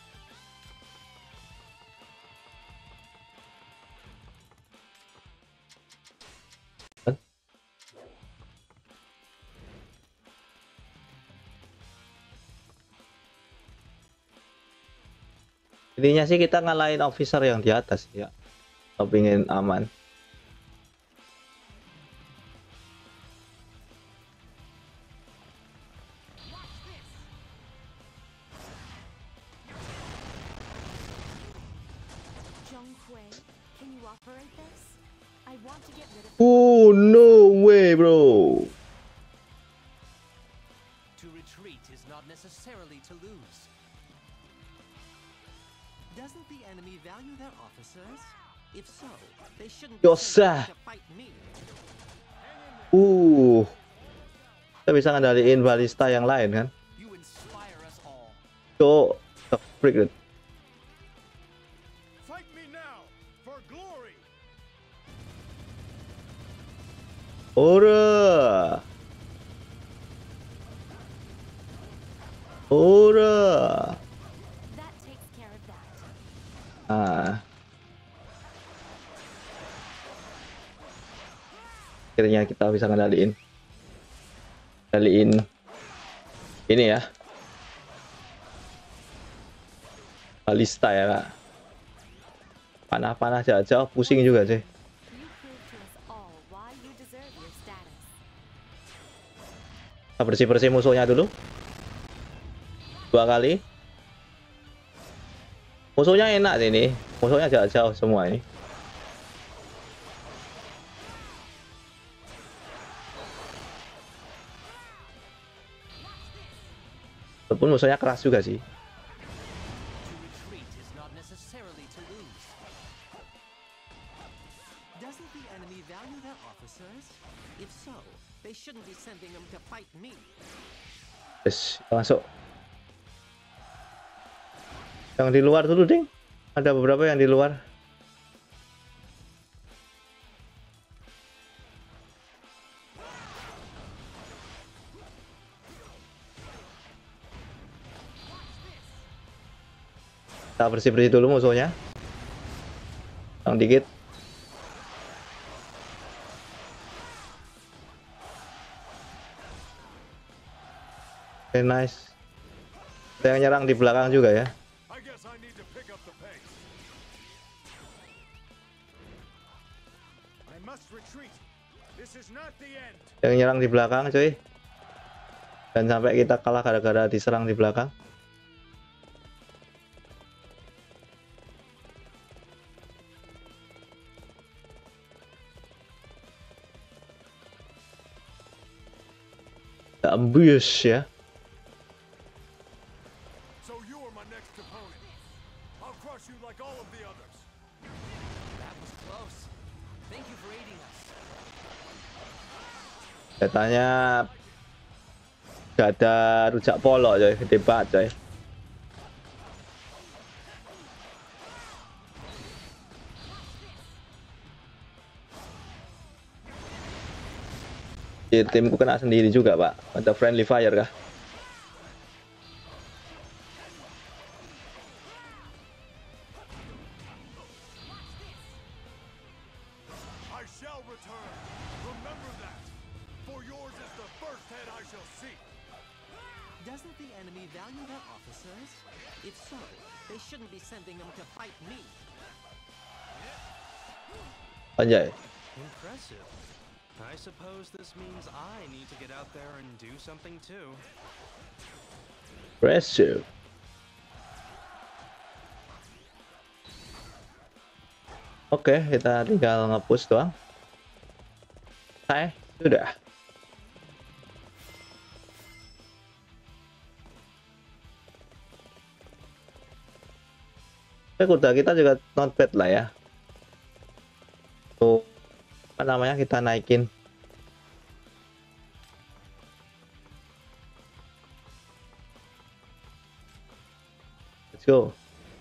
S1: Intinya sih kita ngalahin officer yang di atas ya. Kalau pengen aman. Oh no way, bro.
S4: To retreat is not necessarily to lose. Doesn't the enemy value their officers? If so, they shouldn't be
S1: Yosa.
S4: sent to fight me.
S1: Uh. Kita bisa ngendaliin balista yang lain kan?
S4: You inspire us all.
S1: So, the freak it.
S3: Fight me now for glory.
S1: Ora. Ora.
S7: That takes care of that.
S1: Ah. akhirnya kita bisa ngendaliin ngendaliin ini ya, balista ya kak. Panah-panah jauh-jauh pusing juga sih.
S7: You prove to us all why you deserve your status.
S1: Kita bersih-bersih musuhnya dulu dua kali. Musuhnya enak sih ini, musuhnya jauh-jauh semua ini. Walaupun musuhnya keras juga sih.
S4: To retreat is not necessarily to lose.
S5: Doesn't the enemy value their officers? If so, they shouldn't be sending them to fight me.
S1: Yes, masuk. Yang di luar dulu, Ding. Ada beberapa yang di luar. Kita bersih-bersih dulu musuhnya. Yang dikit. Oke, okay, nice. Kita yang nyerang di belakang juga ya.
S3: I guess I need to pick up the pace.
S6: I must retreat. This is not the end.
S1: Yang nyerang di belakang, cuy. Dan sampai kita kalah gara-gara diserang di belakang. Ambush ya.
S3: So you are my next opponent. I'll crush you like all of the others.
S4: That was close. Thank you for aiding us.
S1: Katanya gak ada rujak polok coy, gede banget coy. Di timku kena sendiri juga pak. Ada friendly fire kah?
S3: I shall return. Remember that. For yours is the first head I shall see.
S5: Doesn't the enemy value their officers? If so, they shouldn't be sending them to fight me.
S1: Anjay.
S4: Impressive. I suppose this means I need to get out there and do something too.
S1: Pressure. Oke, kita tinggal nge-push doang. Hai, sudah. Oke, kuda kita juga not bad lah ya. Tuh, apa namanya, kita naikin. Let's go.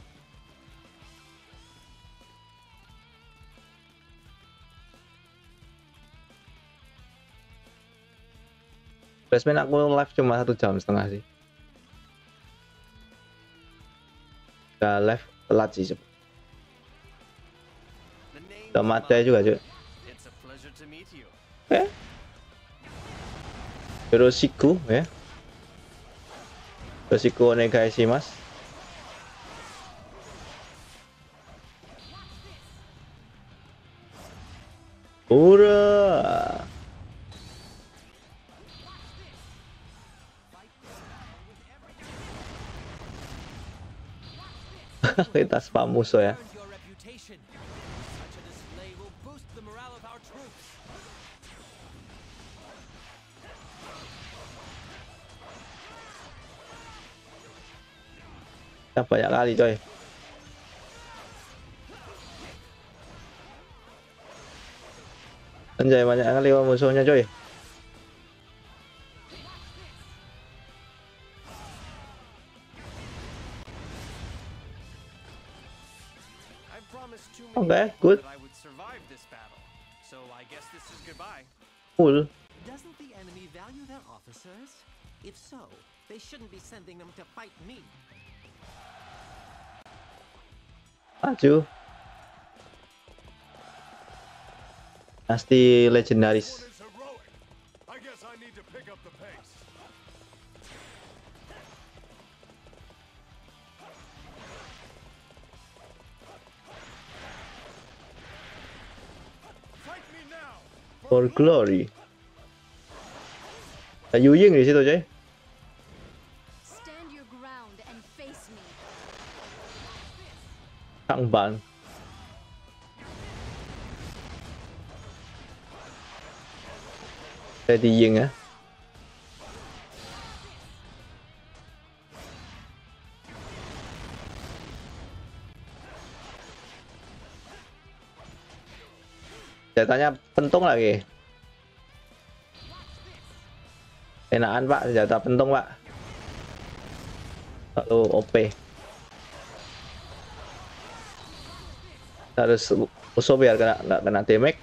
S1: Basement aku live cuma satu jam setengah sih. Udah live telat sih. Udah mati juga cuy.
S4: It's a pleasure to meet you.
S1: Eh? Yoroshiku ya. Yoroshiku onegaishimasu. Ura. Kita spam musuh ya.
S5: Earned your reputation. Such a display will boost the morale of our troops.
S1: Kita banyak kali coy. Anjay, banyak kali musuhnya coy.
S4: I've promised too
S1: Okay,
S4: many people
S1: good.
S4: that I would survive this battle. So I guess this is goodbye.
S1: Cool.
S5: Doesn't the enemy value their officers? If so, they shouldn't be sending them to fight me.
S1: Maju. Pasti legendaris.
S3: Is heroic. I guess I need to pick up the pace. Fight me now.
S1: For glory. Ada Yu Ying di situ, coy.
S8: Stand your ground and face me.
S1: Kang Ban. Lady Ying ya. Senjatanya pentung lagi. Enakan pak, senjata pentung pak. Lalu O P. Harus musuh biar kena nggak kena damage.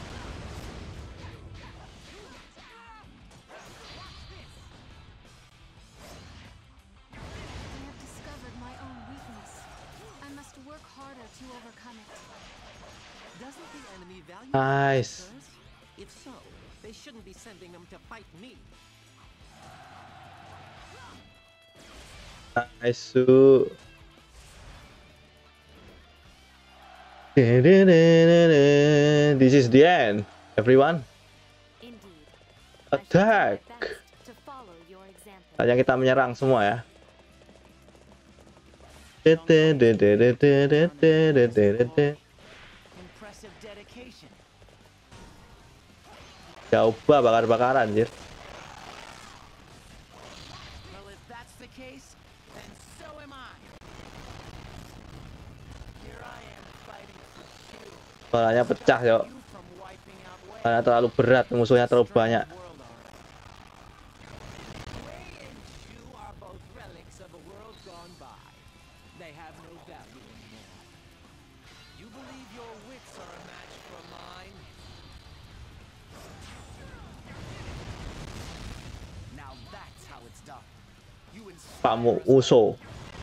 S8: I have discovered my own weakness. I must work harder to overcome it.
S5: Doesn't the enemy value
S1: Nice.
S5: fighters? If so, they shouldn't be sending them to fight me.
S1: Nice. This is the end, everyone.
S7: Indeed.
S1: Attack.
S7: I shall do my best to follow your example.
S1: Hanya kita menyerang semua ya.
S4: Impressive dedication.
S1: Coba bakar-bakaran, anjir.
S4: Well, if that's the case, then so am I. Here I am fighting for you.
S1: Suaranya pecah, yo.
S4: You from wiping out Wei.
S1: Karena terlalu berat, musuhnya terlalu banyak.
S4: World already. Wei and Shu are both relics of a world gone by. They have no value anymore. You believe your wits are a match for mine? Now that's how it's done. You inspire
S1: Kamu
S4: us
S1: Uso.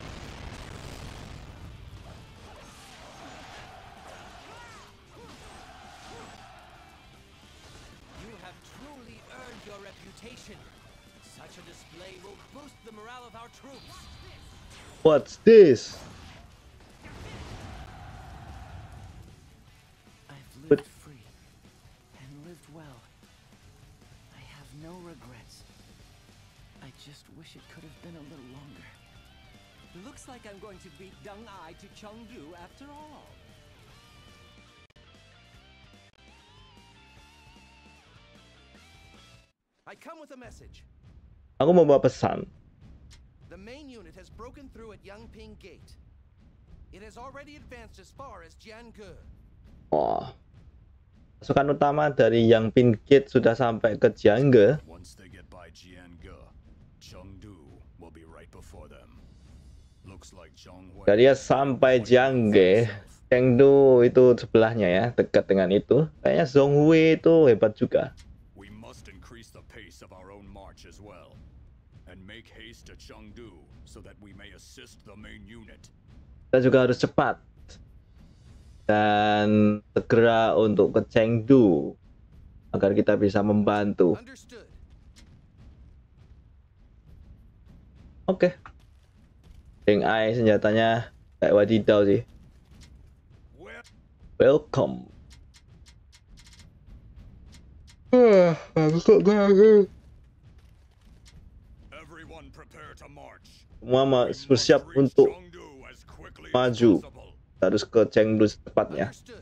S4: You have truly earned your reputation. Such a display will boost the morale of our troops.
S1: What's this?
S4: I've
S1: But-
S4: lived free and lived well. I have no regrets. I just wish it could have been a little longer.
S5: Looks like I'm going to beat Deng Ai to Chengdu after all.
S6: I come with a message.
S1: Aku mau bawa pesan.
S6: The main unit has broken through at Yangping Gate. It has already advanced as far as Jiange.
S1: Wah. Pasukan utama dari Yang Pin Gate sudah sampai ke Jiangge.
S3: Once they get by Jiange, Chengdu will be right before them. Looks like Zhonghui.
S1: Jadi ya sampai Jiangge. Chengdu itu sebelahnya ya, dekat dengan itu. Kayaknya Zhonghui itu hebat juga.
S3: We must increase the pace of our own march as well, and make haste to Chengdu so that we may assist the main unit.
S1: Kita juga harus cepat dan segera untuk ke Chengdu agar kita bisa membantu.
S6: Understood.
S1: Oke. Deng Ai senjatanya kayak wadidaw sih.
S3: Well,
S1: Welcome. Ah, aku kok gagal.
S3: everyone prepare to march.
S1: Semua ma-
S3: We must
S1: bersiap
S3: reach
S1: untuk
S3: Chengdu as quickly as
S1: maju.
S3: possible.
S1: Harus ke Chengdu secepatnya.
S6: Understood.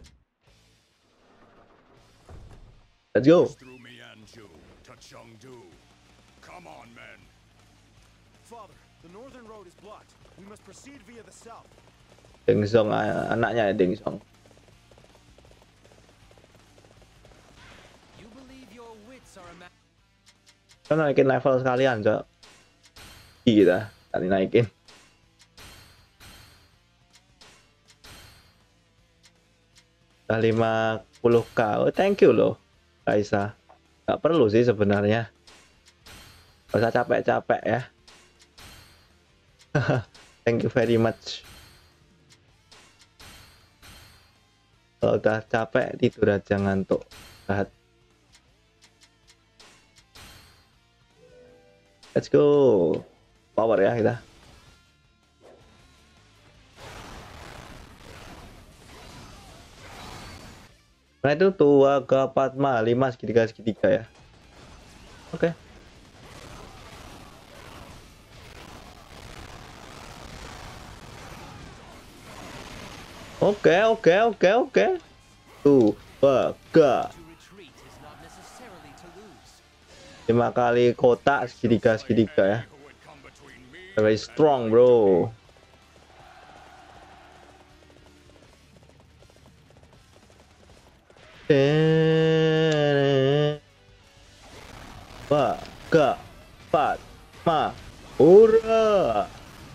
S1: Let's go.
S3: Through Mianzhu to Chengdu. Come on, men.
S9: Father, the northern road is blocked. We must proceed via the south.
S1: Deng Zong, ah, anaknya Deng Zong.
S4: You believe your wits are a match.
S1: Kita naikin level sekalian, Cok. Kita kali naikin. Udah lima puluh k. Oh, thank you loh, Kaisa. Gak perlu sih sebenarnya. Gak usah capek-capek ya. Thank you very much. Kalau udah capek tidur aja ngantuk. Lihat. Let's go. Power ya kita. Nah itu tua ke Padma lima segitiga segitiga ya. Oke. Okay. Oke oke oke oke. Tuh, baga. Lima kali kotak segitiga segitiga ya. Very strong bro. Baga Padma Ura.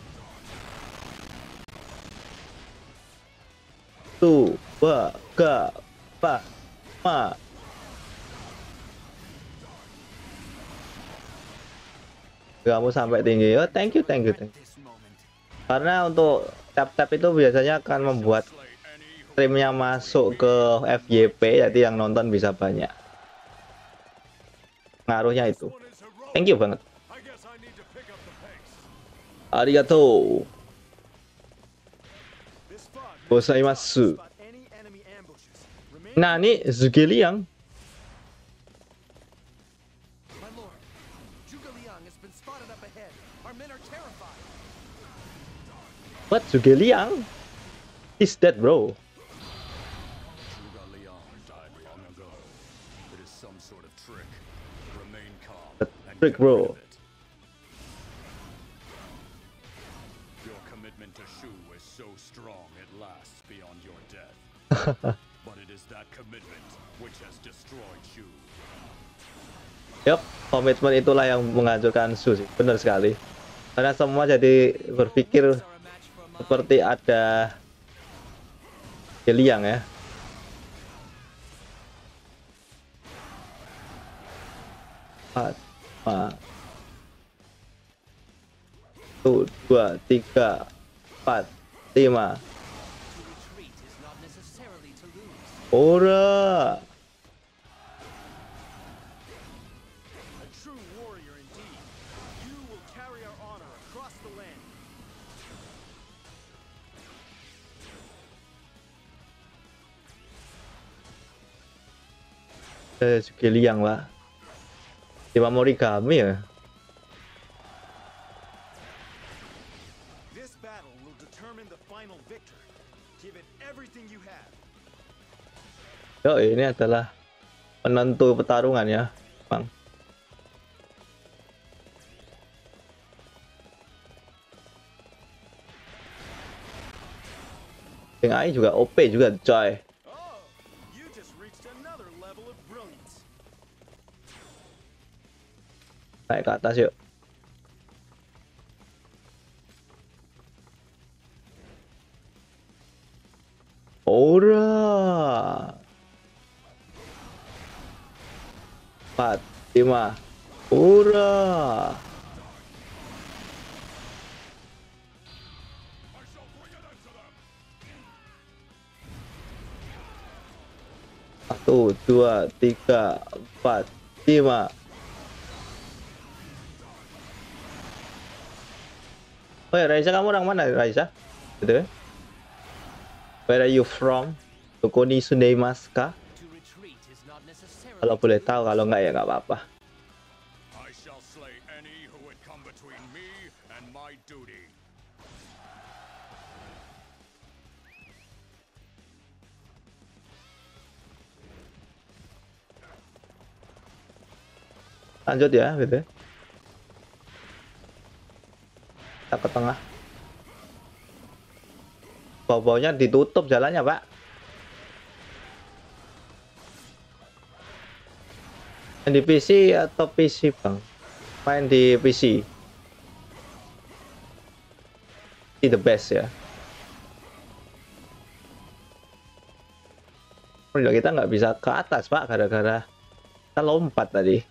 S1: Tuh, baga Padma. Kamu sampai tinggi. Oh, thank you, thank you, thank you. Karena untuk tap-tap itu biasanya akan membuat streamnya masuk ke F Y P, jadi yang nonton bisa banyak. Ngaruhnya itu. Thank you banget. Arigatou. Gozaimasu. Nah, ini Zhuge-Liang. What? Zhuge-Liang? He's dead, bro. The trick, bro.
S3: Your commitment to Shu is so strong it lasts beyond your death. But it is that commitment which has destroyed Shu.
S1: Yup, komitmen itulah yang menghancurkan Shu sih. Benar sekali. Karena semua jadi berpikir seperti ada Liang ya. Empat, empat, satu, dua, tiga, empat, lima. Ora. Eh, Zhuge-Liang lah. Lima Morigami ya. Yo, ini adalah penentu pertarungan ya, Bang. Yang A I juga O P juga, coy. Naik ke atas yuk. Ora. Empat, lima. Ora. Satu, dua, tiga, empat, lima. Oh ya, Raisa, kamu orang mana, Raisa? Gitu ya? Where are you from? Tokoni Suneimasu ka? Kalau boleh tahu, kalau nggak ya nggak apa-apa. Lanjut ya, gitu ya. Kita ke tengah. Bau-baunya ditutup jalannya, Pak. Main di P C atau P C, Bang? Main di P C. Ini the best ya. Udah, kita nggak bisa ke atas, Pak, gara-gara kita lompat tadi.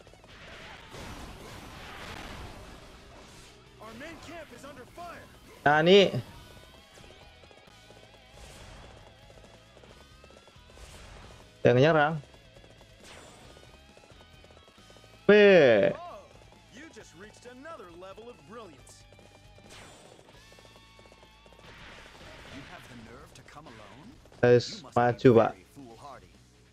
S1: Nah, ini yang nyerang. Weh,
S9: Oh, you just reached another level of brilliance.
S3: You have the nerve to come alone?
S1: harus
S3: You must
S1: maju,
S3: be
S1: Pak.
S3: very foolhardy.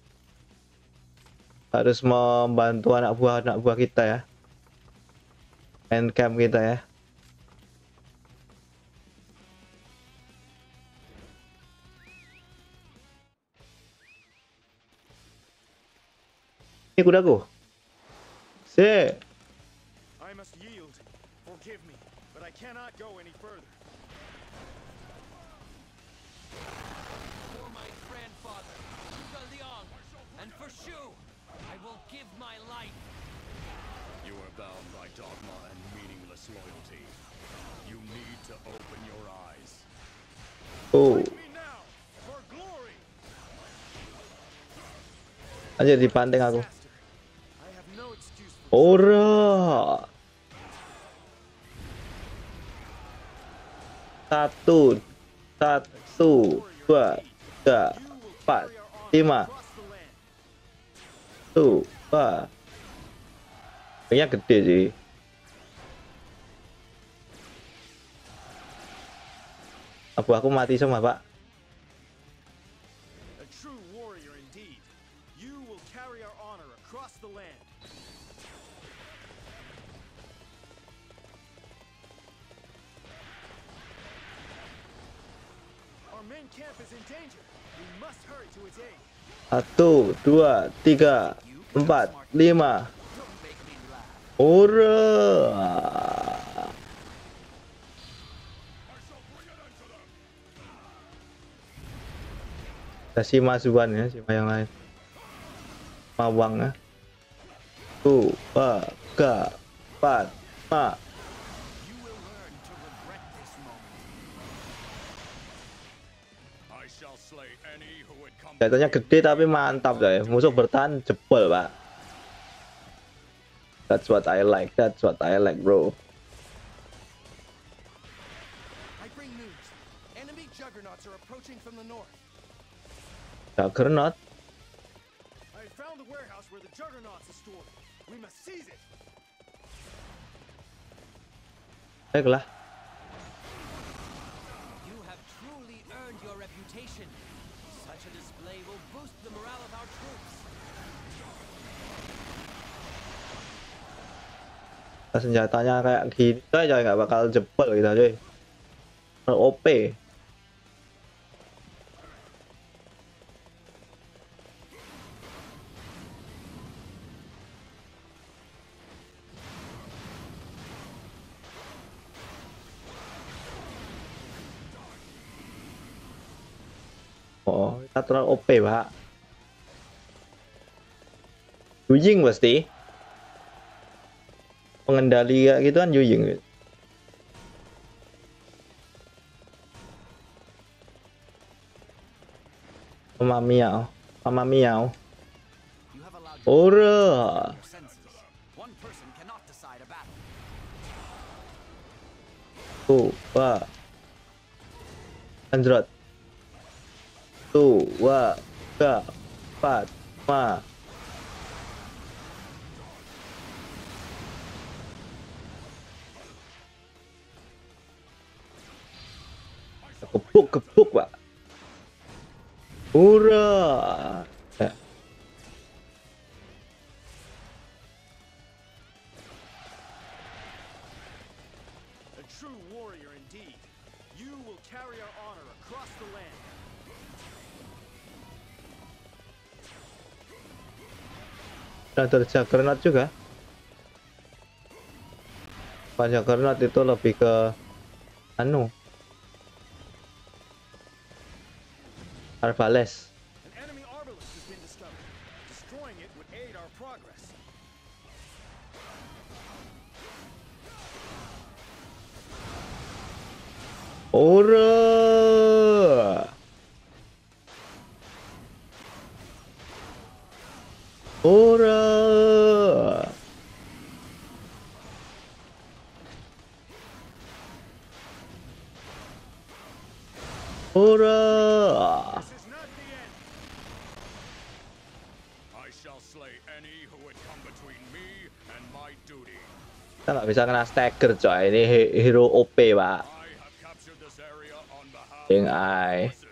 S1: Harus membantu anak buah anak buah kita ya. End camp kita ya. Ini kudaku. Si.
S9: I must yield. Forgive me, but I cannot go any further.
S5: For my grandfather, Zhuge Liang, and for Shu, I will give my life.
S3: You are bound by dogma and meaningless loyalty. You need to open your eyes.
S1: Oh,
S9: Fight me now, for glory.
S1: aja dipanting aku.
S9: Disaster. I have no excuse for
S1: Ora. Satu, satu, dua, tiga, empat, lima,
S9: across the land.
S1: satu, dua. Kayaknya gede sih. Abu aku mati semua, Pak.
S9: A true warrior indeed. You will carry our honor across the land. Our main camp is in danger. We must hurry to its aid.
S1: Satu, dua, tiga, empat, lima.
S5: Don't make me laugh.
S1: Ora. Ada Sima Zuan ya, Sima yang lain. Mawang ya. Tuh, dua, tiga, empat, lima.
S3: You will learn to regret this moment. I shall slay any who would come.
S1: Jatuhnya gede tapi mantap ya. Musuh bertahan jebol, Pak. That's what I like. That's what I like, bro.
S6: I bring news. Enemy juggernauts are approaching from the north.
S1: Juggernaut.
S9: I have found the warehouse where the juggernauts is stored. We must seize it.
S1: Baiklah.
S5: You have truly earned your reputation. Such a display will boost the morale of our troops.
S1: Senjatanya kayak gini aja nggak bakal jebol gitu aja. O P. Oh, kita terlalu O P, Pak. Yuying pasti. Pengendali kayak gitu kan Yuying. Mama Miao, Mama Miao.
S3: You have allowed
S1: Ora.
S3: your senses. One person cannot decide a battle.
S1: Tuh, wah. Android. Tuh, wah, tiga, empat, lima. Gebuk, gebuk, Pak. Ura. Ya.
S9: A true warrior indeed. You will carry our honor across the land.
S1: Ada Juggernaut juga. Pak Juggernaut itu lebih ke anu. Arbalest.
S9: An enemy arbalest has been discovered. Destroying it would aid our progress.
S1: Ora. Ora. Ora.
S9: This is not the end.
S3: I shall slay any who would come between me and my duty.
S1: Kita nggak bisa kena stagger coy. Ini he- hero O P pak.
S3: I have captured this area on behalf
S1: Yang
S3: of our
S1: ai.
S3: forces.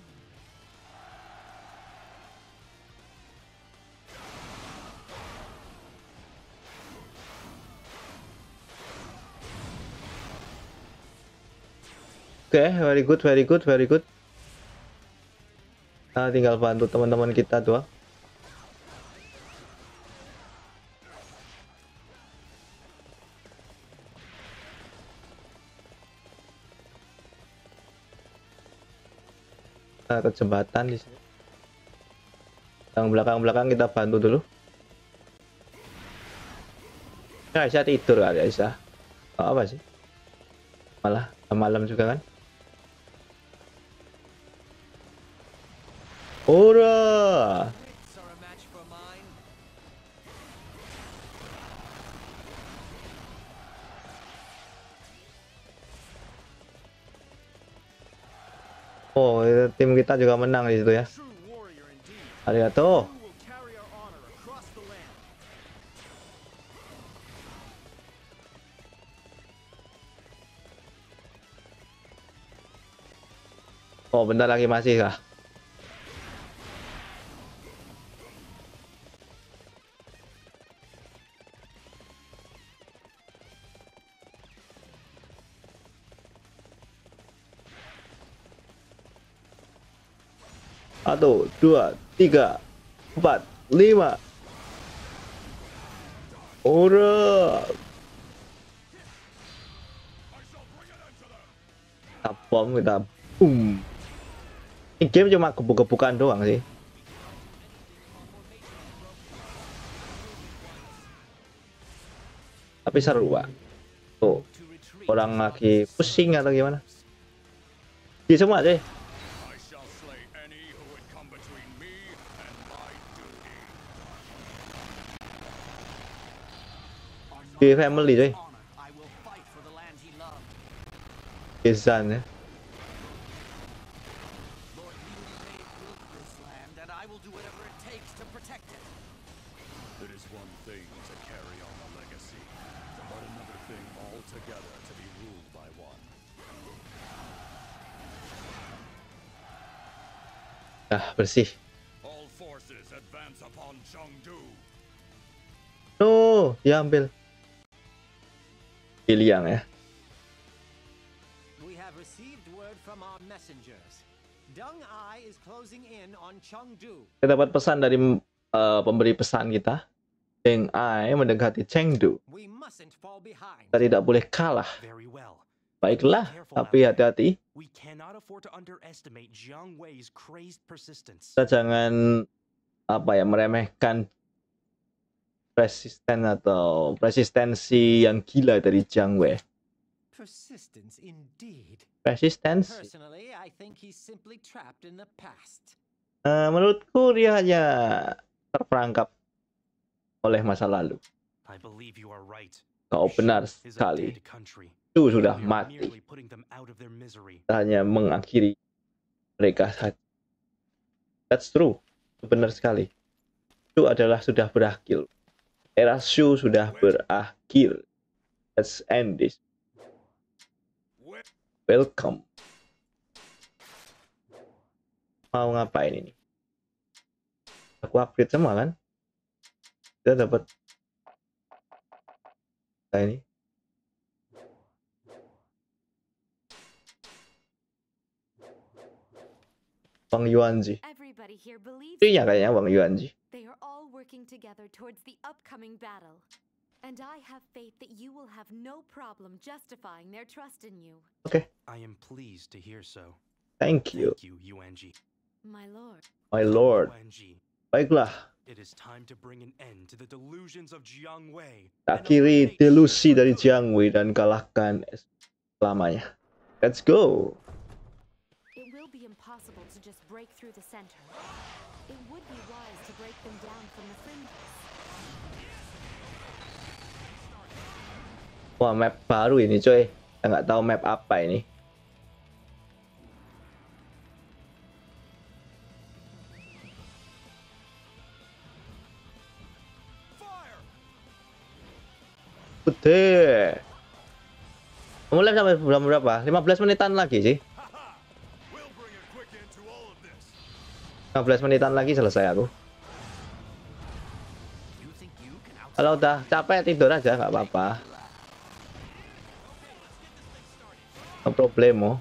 S1: Oke, very good, very good, very good. Nah, tinggal bantu teman-teman kita doang. Nah, ke jembatan di sini. Yang belakang-belakang kita bantu dulu. Ya, Aisyah tidur kali Aisyah. Oh, apa sih? Malah malam juga kan? Ora.
S6: Wits are a match for mine.
S1: Oh, tim kita juga menang di situ ya.
S9: True warrior indeed.
S1: Arigato.
S9: You will carry our honor across the land.
S1: Oh, bentar lagi masih kah? Satu, dua, tiga, empat, lima. Ora. Kita bom, kita boom. Ini game cuma gebuk-gebukan doang sih. Tapi seru pak. Tuh, orang lagi pusing atau gimana? Di semua deh.
S3: I shall slay any who would come between me and my duty.
S1: Di family coy.
S6: Honor, I will fight for the land he loved.
S1: Izan ya.
S6: Lord Liu Bei built this land, and I will do whatever it takes to protect it.
S3: It is one thing to carry on a legacy, but another thing altogether to be ruled by one.
S1: Nah, bersih.
S3: All forces advance upon Chengdu.
S1: No, diambil. Pilihan ya.
S5: We have received word from our messengers. Deng Ai is closing in on Chengdu.
S1: Kita dapat pesan dari uh, pemberi pesan kita. Deng Ai mendekati Chengdu.
S5: We mustn't fall behind.
S1: Kita tidak boleh kalah.
S4: Very well.
S1: Baiklah, tapi hati-hati.
S4: We cannot afford to underestimate Jiang Wei's crazed persistence.
S1: Kita jangan apa ya meremehkan resisten atau resistensi yang gila dari Jiang Wei.
S5: Persistence indeed.
S1: Resistensi.
S5: Personally, I think he's simply trapped in the past.
S1: Uh, menurutku dia hanya terperangkap oleh masa lalu.
S4: I believe you are right.
S1: Kau benar
S4: Shu is a
S1: sekali.
S4: dead country.
S1: Itu sudah
S4: We are
S1: mati.
S4: merely putting them out of their misery.
S1: Kita hanya mengakhiri mereka saja. That's true. Itu benar sekali. Itu adalah sudah berakhir. Era Shu sudah berakhir. Let's end this. Welcome. Mau ngapain ini? Aku upgrade semua kan? Kita dapat nah, ini. Wang Yuanji.
S7: Everybody here believes
S1: Iya kayaknya Wang Yuanji.
S7: they are all working together towards the upcoming battle. And I have faith that you will have no problem justifying their trust in you.
S1: Oke,
S4: I am pleased to hear so.
S1: thank you,
S4: Thank you, Yuanji.
S7: My lord.
S1: my lord.
S4: Yuanji,
S1: Baiklah,
S4: it is time to bring an end to the delusions of Jiang Wei. and
S1: akhiri
S4: eliminate
S1: delusi
S4: Shu
S1: dari
S4: for good.
S1: Jiang Wei dan kalahkan selamanya. Let's go.
S7: It will be impossible to just break through the center. It would be wise to break them down from the fringes.
S1: Wah, map baru ini coy. Kita nggak tahu map apa ini. gede. Kamu live sampai berapa berapa? lima belas menitan lagi sih.
S3: We'll bring a quick end to all of this.
S1: lima belas menitan lagi selesai aku.
S5: You think you can out
S1: Kalau udah capek tidur aja nggak apa-apa. No problemo.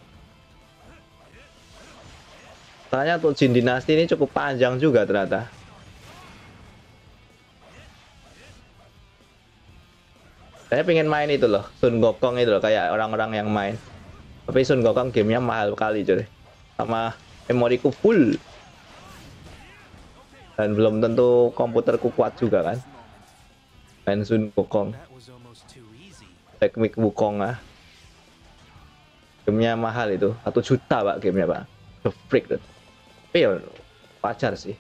S1: Soalnya untuk Jin Dynasty ini cukup panjang juga ternyata. Saya pengen main itu loh, Sun Gokong itu loh, kayak orang-orang yang main. Tapi Sun Gokong gamenya mahal kali cuy. Sama memoriku full. Dan belum tentu komputerku kuat juga kan. Main Sun Gokong.
S4: That was almost too easy.
S1: Teknik Wukong ah. Gamenya mahal itu, satu juta pak gamenya pak. The freak tuh. Tapi ya wajar sih.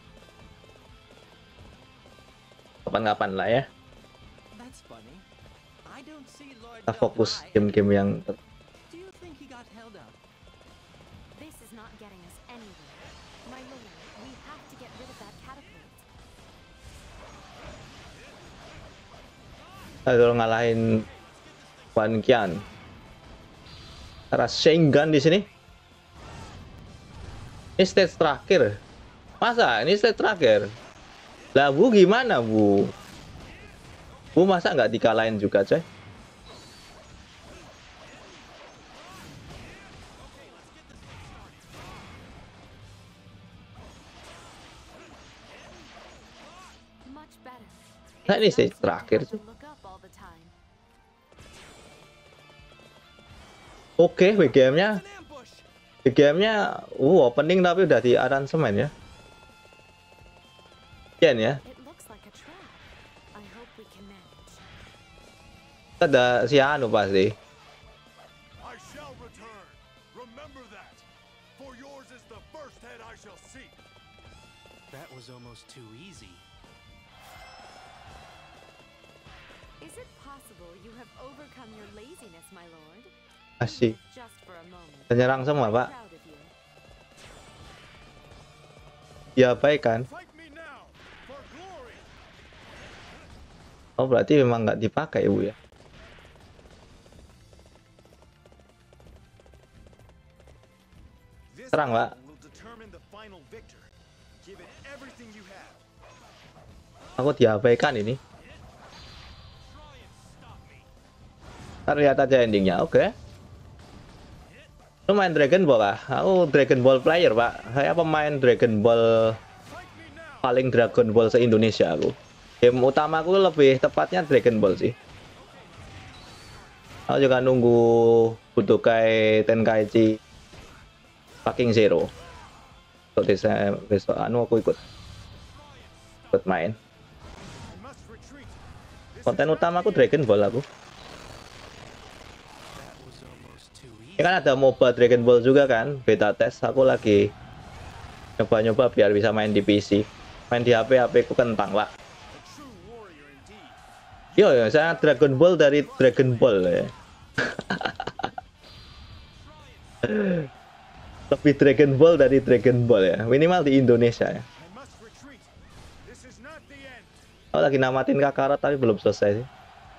S1: Kapan-kapan lah ya.
S6: That's funny. I don't see Lord
S1: Kita fokus
S6: Delphi.
S1: game-game yang
S6: Do you think he got held up?
S7: This is not getting us anywhere. My lord, we have to get rid of that catapult.
S1: kalau ngalahin Wan Qian. Rasengan di sini. Ini stage terakhir. Masa ini stage terakhir? Lah Bu gimana Bu? Bu masa nggak dikalahin juga coy?
S7: Much better.
S1: Nah, ini
S7: It's
S1: stage
S7: nice not to
S1: terakhir
S7: have to
S1: tuh.
S7: look up all the time.
S1: Oke, W G M-nya,
S6: An ambush!
S1: W G M-nya, uh, opening tapi udah di aransemen ya. Ken ya,
S7: It looks like a trap. I hope we can manage.
S1: ada si Anu pasti.
S3: I shall return. Remember that. For yours is the first head I shall seek.
S4: That was almost too easy.
S7: Is it possible you have overcome your laziness, my lord?
S1: Asik.
S7: Just for a moment.
S1: Penyerang semua pak.
S7: Proud of you.
S1: Diabaikan.
S3: Fight me now for glory.
S1: Oh berarti memang nggak dipakai Bu ya.
S9: This
S1: Serang, Pak.
S9: battle will determine the final victor. Give it everything you have.
S1: Aku diabaikan ini. Ntar lihat aja endingnya, oke. Lu main Dragon Ball ah? Aku Dragon Ball player pak. Saya pemain Dragon Ball paling Dragon Ball se-Indonesia aku. Game utama aku lebih tepatnya Dragon Ball sih. Aku juga nunggu Budokai Tenkaichi Fucking Zero. Besok desa- besok anu aku ikut ikut main.
S9: I must retreat. This
S1: Konten utama aku Dragon Ball aku.
S4: That was almost too
S1: Ini
S4: easy.
S1: kan ada MOBA Dragon Ball juga kan, beta test. Aku lagi nyoba-nyoba biar bisa main di P C. Main di H P, H P ku kentang pak.
S9: a true warrior indeed.
S1: Yo, yo, saya Dragon Ball dari Dragon Ball ya. Lebih Dragon Ball dari Dragon Ball ya. Minimal di Indonesia ya.
S9: I must retreat. This is not the end.
S1: Aku lagi namatin Kakarot tapi belum selesai sih.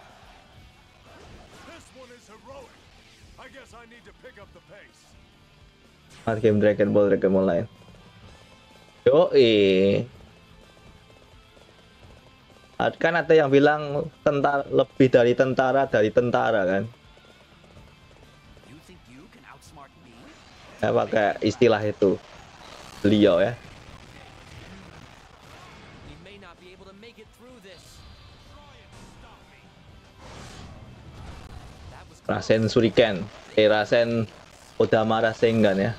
S3: This one is heroic. I guess I need to pick up the pace.
S1: Mas game Dragon Ball, Dragon Ball lain. Yo, eh. Kan ada yang bilang tentara lebih dari tentara dari tentara kan.
S5: You think you can outsmart me?
S1: Ya pakai istilah itu beliau ya.
S5: We may not be able to make it through this. That was close.
S1: Rasen Shuriken, eh Rasen Odama Rasengan ya.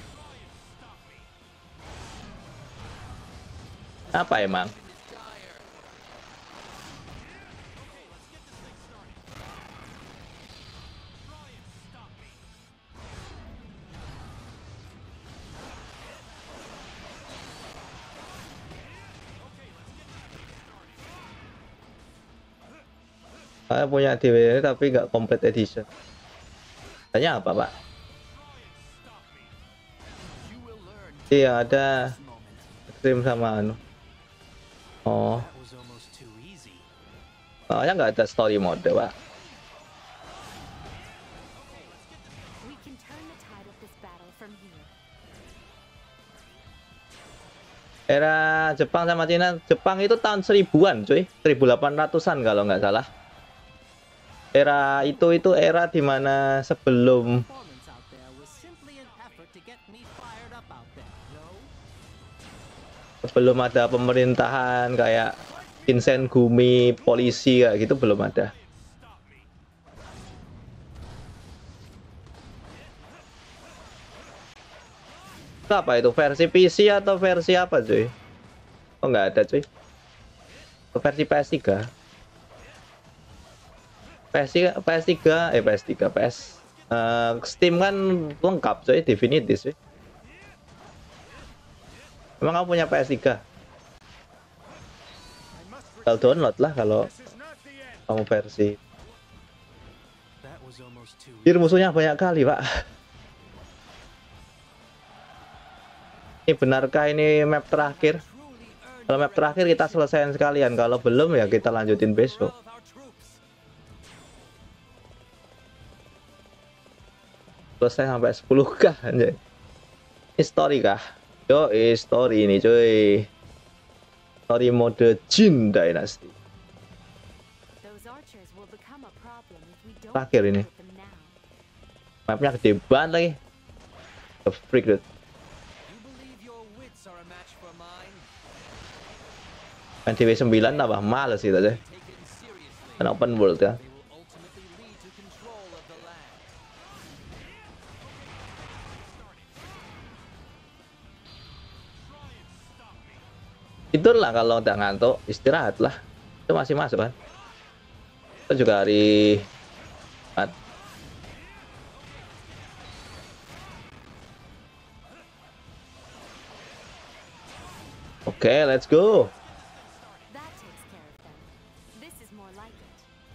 S1: Apa emang? Saya punya D V D tapi nggak complete edition. Tanya apa pak?
S5: You will learn
S1: Iya ada
S5: this moment.
S1: stream sama anu. Oh,
S4: That was almost too easy.
S1: soalnya nggak ada story mode pak. Era Jepang sama Cina, Jepang itu tahun seribuan cuy, seribu delapan ratusan kalau nggak salah. Era itu itu era dimana sebelum
S5: Performance out there was simply an effort to get me fired up out there. No?
S1: sebelum ada pemerintahan kayak Shinsengumi, polisi kayak gitu belum ada. Itu apa itu, versi P C atau versi apa cuy? Oh nggak ada cuy. Itu versi P S tiga. P S tiga, P S tiga, eh P S tiga, P S uh, Steam kan lengkap cuy, Divinity cuy. Emang kamu punya P S tiga? Tinggal download lah kalau kamu versi.
S4: That was almost too
S1: Dir, musuhnya banyak kali pak. Ini benarkah ini map terakhir? Kalau map terakhir kita selesaikan sekalian. Kalau belum ya kita lanjutin besok. Selesai sampai sepuluh kah anjay. Ini story kah? Yo, eh, story ini cuy. Story mode Jin Dynasty.
S7: Those archers will become a problem if we don't
S1: Terakhir ini.
S7: deal with them now.
S1: Mapnya gede banget lagi. The freak dude.
S6: You believe your wits are a match for mine?
S1: Main D W sembilan tambah males gitu aja.
S6: Take it seriously.
S1: Kan open world ya.
S6: They will ultimately lead to control of the land.
S1: Tidurlah kalau udah ngantuk, istirahat lah. Itu masih masuk kan. Itu juga hari Jumat. Oke, let's go.
S7: That takes care of them. This is more like it.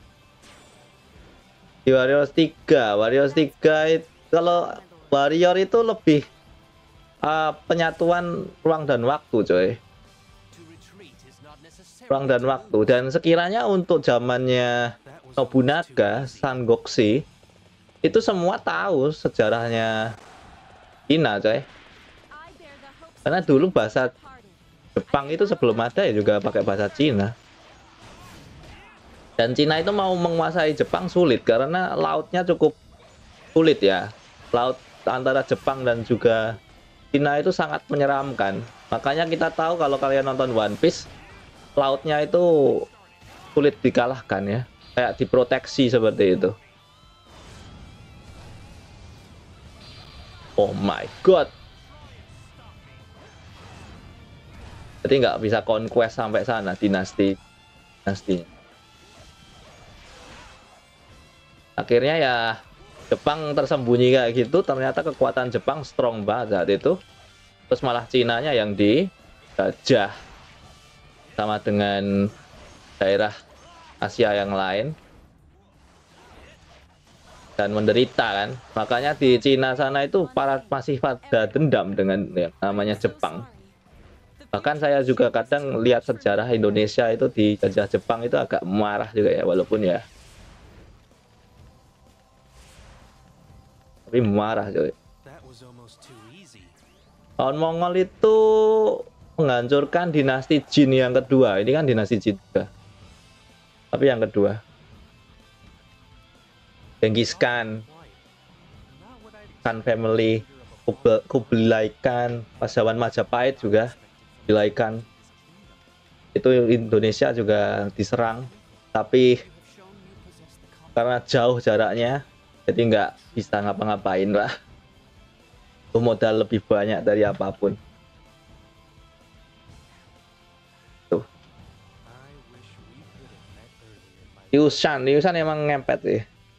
S1: Di Warriors tiga, Warriors tiga itu, kalau Warrior itu lebih uh, penyatuan ruang dan waktu coy.
S6: To retreat is not necessarily
S1: Ruang dan waktu. Dan sekiranya untuk zamannya Nobunaga, Sangokushi, itu semua tahu sejarahnya Cina coy.
S8: I bear the hopes
S1: Karena
S8: of
S1: dulu
S8: the
S1: bahasa
S8: departed.
S1: Jepang itu sebelum ada ya juga pakai bahasa Cina. Dan Cina itu mau menguasai Jepang sulit karena lautnya cukup sulit ya. Laut antara Jepang dan juga Cina itu sangat menyeramkan. Makanya kita tahu kalau kalian nonton One Piece, lautnya itu sulit dikalahkan ya. Kayak diproteksi seperti itu. Oh my god. Jadi nggak bisa conquest sampai sana dinasti dinastinya. Akhirnya ya Jepang tersembunyi kayak gitu, ternyata kekuatan Jepang strong banget saat itu. Terus malah Cinanya yang dijajah sama dengan daerah Asia yang lain dan menderita kan. Makanya di Cina sana itu para masih pada dendam dengan yang namanya Jepang. Bahkan saya juga kadang lihat sejarah Indonesia itu dijajah Jepang itu agak marah juga ya, walaupun ya tapi marah coy.
S4: That was almost too easy.
S1: Tahun Mongol itu menghancurkan dinasti Jin yang kedua. Ini kan dinasti Jin juga. Tapi yang kedua. Genghis Khan, Khan family, Kublai Khan, Pahlawan Majapahit juga, Kublai Khan. Itu Indonesia juga diserang. Tapi karena jauh jaraknya, jadi nggak bisa ngapa-ngapain lah. Itu modal lebih banyak dari apapun. Tuh. Liu Shan, Liu Shan emang ngempet sih.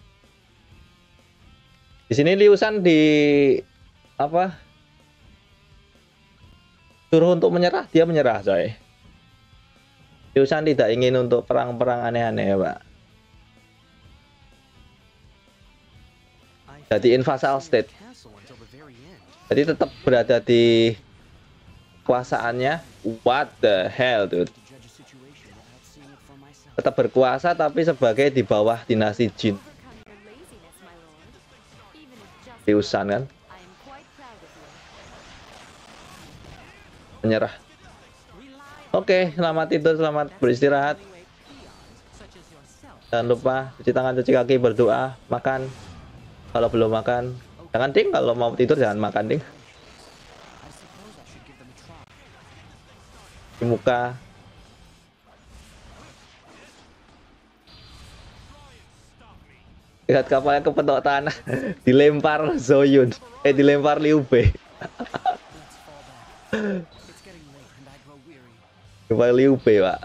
S1: Di sini Liu Shan di apa? Suruh untuk menyerah, dia menyerah, coy. Liu Shan tidak ingin untuk perang-perang aneh-aneh ya, Pak. Jadi in vassal state. Jadi tetap berada di kekuasaannya. What the hell, dude? Tetap berkuasa tapi sebagai di bawah dinasti Jin. Liu Shan kan menyerah. Oke, selamat tidur, selamat beristirahat. Jangan lupa cuci tangan, cuci kaki, berdoa, makan. Kalau belum makan, jangan ding. Kalau mau tidur jangan makan ding. Di muka. Lihat kapalnya kepentok tanah, dilempar Zoyun, eh dilempar Liu Bei. Dilempar Liu Bei, Pak.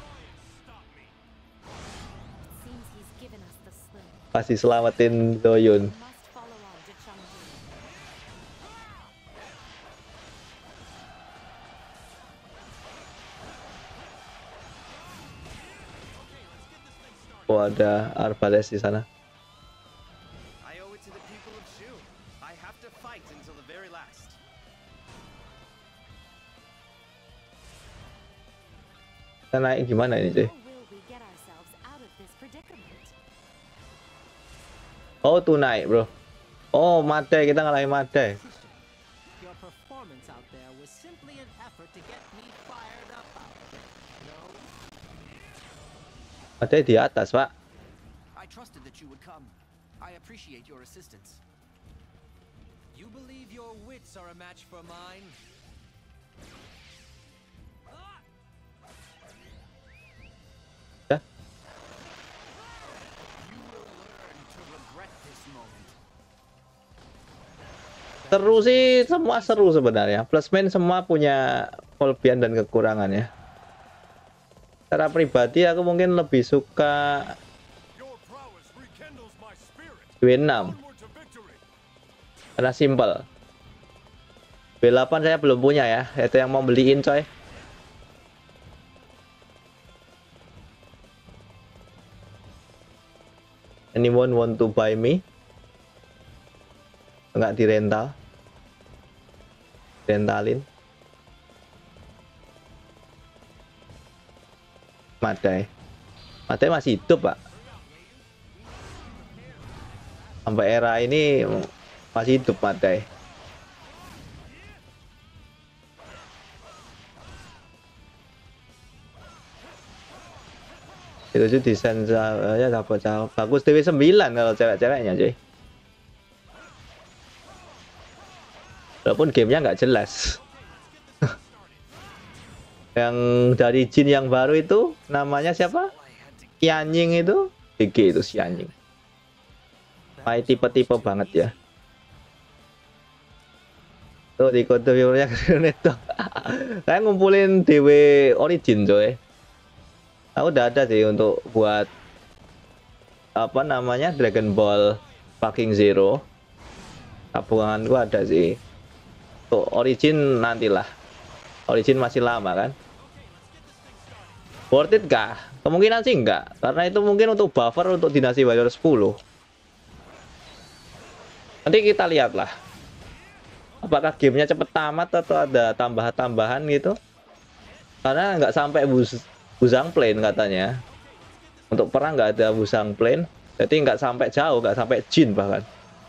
S1: Pasti selamatin Zoyun. Oh, ada arbalest di sana. Kita naik gimana ini, cuy? Oh, tuh naik, bro. Oh, Madai, kita ngalahin Madai. Madai di atas, Pak.
S6: I trusted that you would come. I appreciate your assistance. You believe your wits are a match for mine?
S1: Ya. Seru sih, semua seru sebenarnya. Plusman semua punya kelebihan dan kekurangannya. Secara pribadi aku mungkin lebih suka W enam karena simple. W delapan saya belum punya ya, itu yang mau beliin coy. Anyone want to buy me? Enggak dirental. Rentalin. Madai. Madai masih hidup, Pak. Sampai era ini masih hidup Madai. Itu sih desain ya dapat jauh. Bagus D W sembilan kalau cewek-ceweknya, cuy. Walaupun gamenya nggak jelas. Yang dari Jin yang baru itu namanya siapa? Xianying itu, G G itu Xianying. Main tipe-tipe banget ya. Tuh di kode viewernya itu. Saya ngumpulin D W Origin, coy. Aku udah ada sih untuk buat apa namanya Dragon Ball Fucking Zero. Tabungan gua ada sih. Tuh Origin nantilah. Origin masih lama kan. Worth it kah? Kemungkinan sih enggak, karena itu mungkin untuk buffer untuk Dinasti Warrior sepuluh. Nanti kita lihatlah. Apakah gamenya cepet tamat atau ada tambahan-tambahan gitu. Karena nggak sampai bus Busang Plane katanya. Untuk perang nggak ada Busang Plane, jadi nggak sampai jauh, nggak sampai Jin bahkan.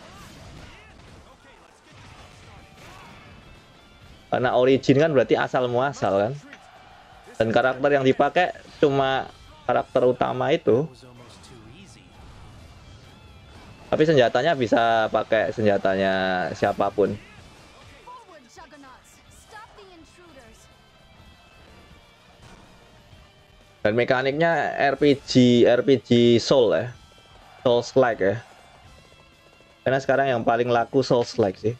S1: Karena Origin kan berarti asal muasal kan. Dan karakter yang dipakai cuma karakter utama itu. Tapi senjatanya bisa pakai senjatanya siapapun. Dan mekaniknya R P G R P G Soul ya. Souls like ya. Karena sekarang yang paling laku Souls like sih.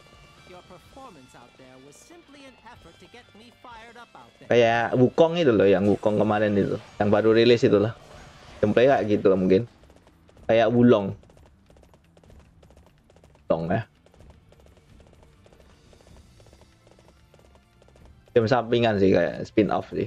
S1: Kayak Wukong itu loh, yang Wukong kemarin itu, yang baru rilis itu loh. Gameplay kayak gitu loh mungkin. Kayak Wulong. Wulong ya. Game sampingan sih, kayak spin off sih.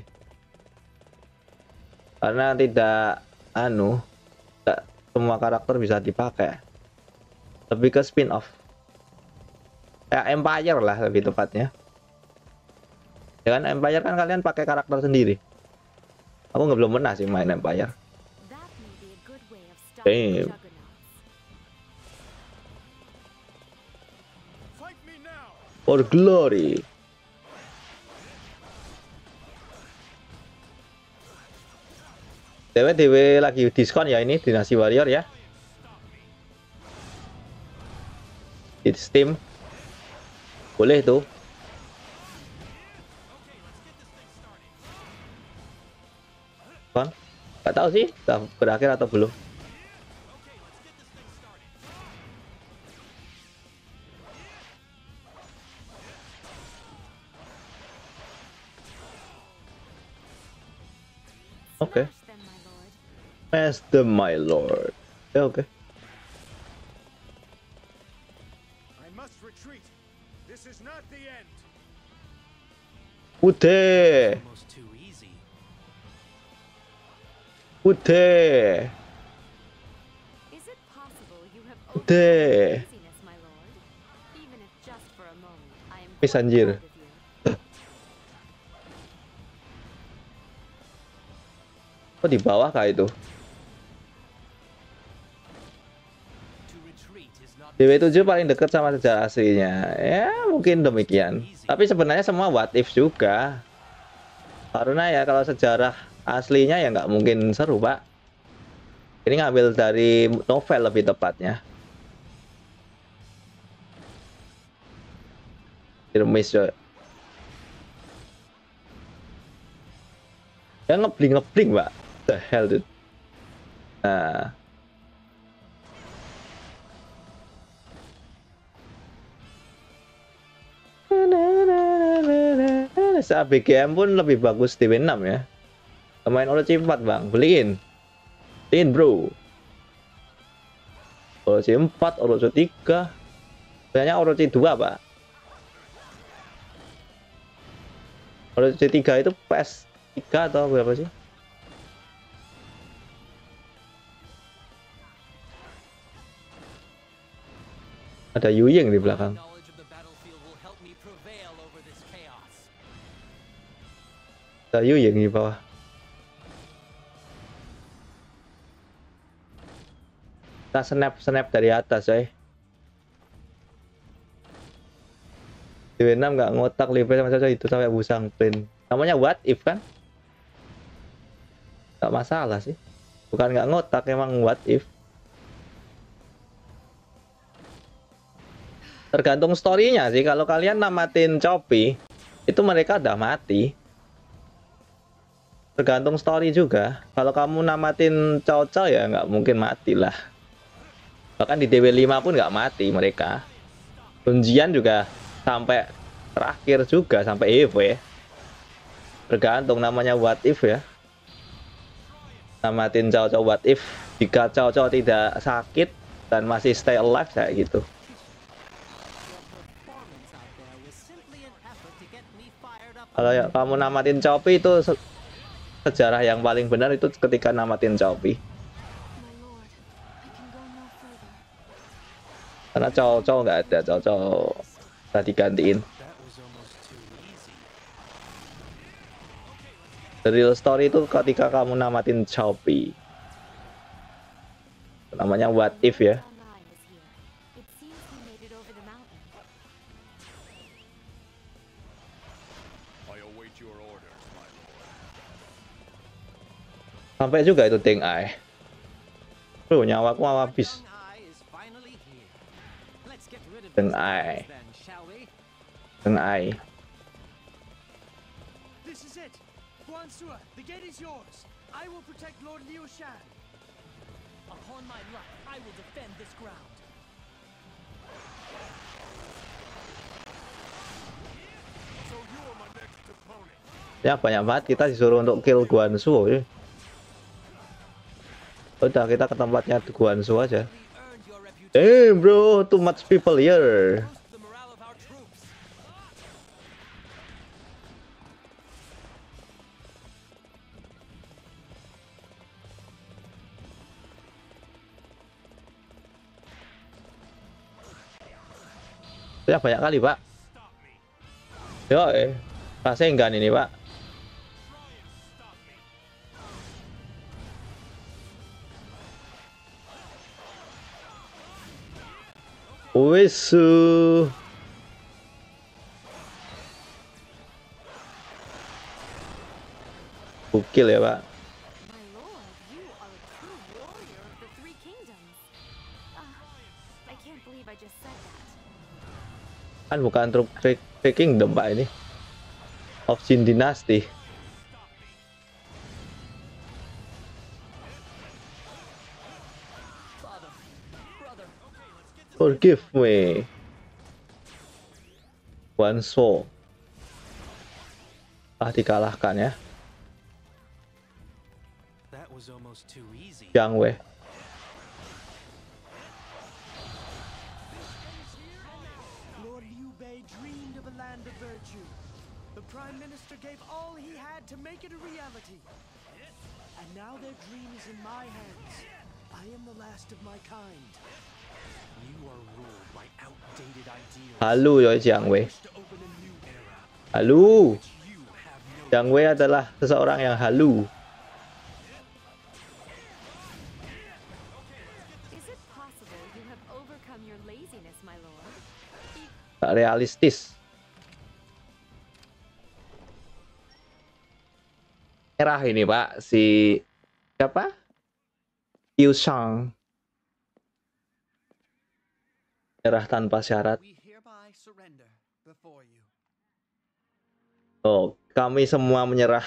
S1: Karena tidak anu, tidak semua karakter bisa dipakai. Lebih ke spin off. Kayak Empire lah lebih tepatnya. Ya kan Empire kan kalian pakai karakter sendiri. Aku nggak belum pernah sih main Empire. Damn. For glory. Dewe Dewe lagi diskon ya ini Dynasty Warrior ya. Di Steam. Boleh tuh. Kan? Gak tahu sih, udah berakhir atau belum. Oke. Okay. Smash them, my lord. Ya oke. Okay.
S9: I must retreat. This is not the end.
S1: Udah.
S4: Almost too easy.
S1: Udah.
S7: Is it possible you have
S1: Udah.
S7: laziness, my lord? Even if just for a moment, I am
S1: Wis anjir. Oh di bawah kah itu? D W tujuh paling dekat sama sejarah aslinya. Ya mungkin demikian. Tapi sebenarnya semua what if juga. Karena ya kalau sejarah aslinya ya nggak mungkin seru pak. Ini ngambil dari novel lebih tepatnya. Irmis coy. Ya ngebling ngebling pak. The hell dude. Nah. A B G M pun lebih bagus D W enam ya. Main Orochi empat bang, beliin. Beliin bro. Orochi empat, Orochi tiga. Biasanya Orochi dua pak. Orochi tiga itu P S tiga atau berapa sih? Ada Yuying di belakang. Ada Yuying di bawah. Kita snap-snap dari atas, coy. D W enam nggak ngotak live sama cocok itu sampai busang print. Namanya what if kan? Nggak masalah sih. Bukan nggak ngotak, emang what if. Tergantung story-nya sih. Kalau kalian namatin Choppy, itu mereka udah mati. Tergantung story juga. Kalau kamu namatin Cao Cao ya nggak mungkin mati lah. Bahkan di D W lima pun nggak mati mereka. Unjian juga sampai terakhir juga sampai E V O. Tergantung namanya what if ya. Namatin Cao Cao what if. Jika Cao Cao tidak sakit dan masih stay alive kayak gitu. Kalau ya, kamu namatin Choppy itu se sejarah yang paling benar itu ketika namatin Choppy. Karena Cao Cao nggak ada, Cao Cao udah digantiin. The real story itu ketika kamu namatin Choppy. Namanya what if ya. Sampai juga itu Deng Ai. Bro, nyawaku mau habis. Deng Ai. Deng Ai.
S9: This is it. Guan Suo, the gate is yours. I will protect Lord Liu Shan.
S4: Upon my life, I will defend this ground.
S9: So you are my next opponent.
S1: Ya banyak banget kita disuruh untuk kill Guan Suo ya. Udah kita ke tempatnya Guan Suo aja. Eh bro, too much people here. Ya banyak kali pak. Yo eh, Rasengan ini pak. Wesu. Bukil ya pak.
S7: My lord, if I just said that.
S1: Kan bukan Troop Three Kingdom Pak ini. Of Jin Dynasty. Forgive me. One soul. Ah, dikalahkan ya.
S4: That was almost too easy.
S1: Jiang Wei.
S9: Lord Liu Bei dreamed of a land of virtue. The Prime Minister gave all he had to make it a reality. And now their dream is in my hands. I am the last of my kind.
S4: You are ruled by outdated ideals.
S1: Halu ya Jiang Wei.
S4: To open a new era,
S1: Halu.
S4: which you have no
S1: Jiang Wei adalah seseorang yang halu.
S7: Is it possible you have overcome your laziness, my lord?
S1: Tak realistis. Merah ini Pak, si siapa? Liu Shang. Merah tanpa syarat.
S6: We hereby surrender before you.
S1: Oh, kami semua menyerah.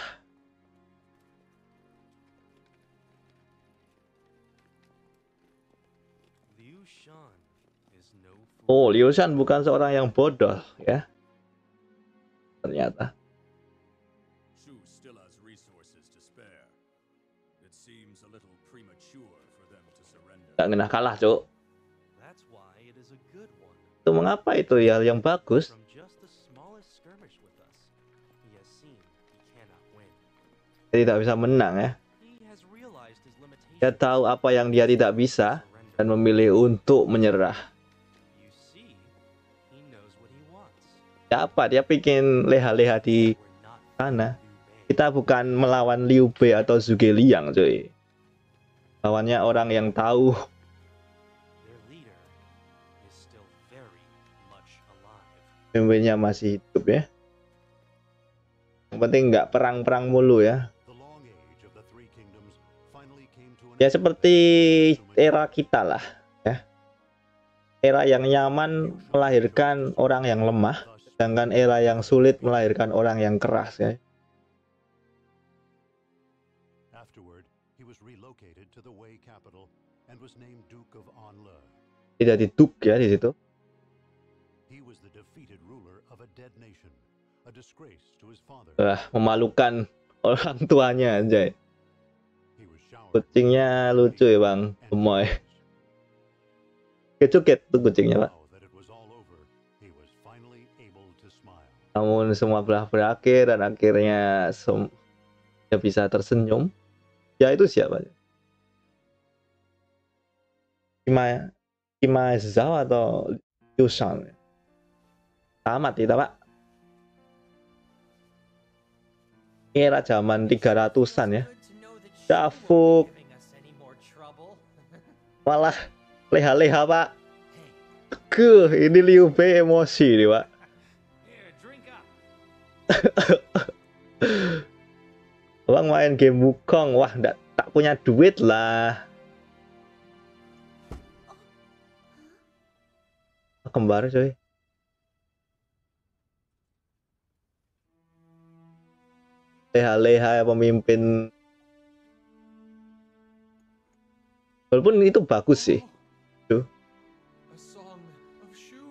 S4: Liu Shan is no fool.
S1: Oh, Liu Shan bukan seorang yang bodoh ya. Ternyata.
S3: Shu still has resources to spare. It seems a little premature for them to surrender.
S1: Gak kena kalah, Cuk.
S4: That's why it is a good one.
S1: Itu mengapa itu ya yang bagus?
S4: From just the smallest skirmish with us, he has seen he cannot win.
S1: Dia tidak bisa menang ya.
S4: He has realized his limitations.
S1: Dia tahu apa yang dia tidak bisa
S4: Surrender.
S1: dan memilih untuk menyerah.
S4: You see, he knows what he wants.
S1: Ya apa? Dia bikin leha-leha di
S4: We're not
S1: sana.
S4: Liu Bei.
S1: Kita bukan melawan Liu Bei atau Zhuge Liang, cuy. Lawannya orang yang tahu.
S4: Their leader is still very much alive.
S1: Pemimpinnya masih hidup ya. Yang penting nggak perang-perang mulu ya.
S2: The long age of the Three Kingdoms finally came to an
S1: Ya
S2: end.
S1: seperti era kita lah ya. Era yang nyaman melahirkan orang yang lemah, sedangkan era yang sulit melahirkan orang yang keras ya.
S2: Afterward, he was relocated to the Wei capital and was named Duke of Anle.
S1: Tidak diduk ya di situ.
S2: He was the defeated ruler of a dead nation, a disgrace to his father.
S1: Wah, memalukan orang tuanya anjay.
S2: He was showered
S1: Kucingnya lucu ya Bang, gemoy. Kecuket tuh kucingnya Pak.
S2: Now that it was all over, he was finally able to smile.
S1: Namun semua telah berakhir dan akhirnya sem dia bisa tersenyum. Ya itu siapa? Kima Kima Zhao atau Liu Shan? Tamat kita Pak. Era zaman tiga ratusan ya. Dafuk. Malah leha-leha Pak. Ke ini Liu Bei emosi nih Pak. Abang main game Wukong, wah nggak tak punya duit lah. Kembar coy. Leha-leha pemimpin. Walaupun itu bagus sih. Tuh.
S9: A song of Shu.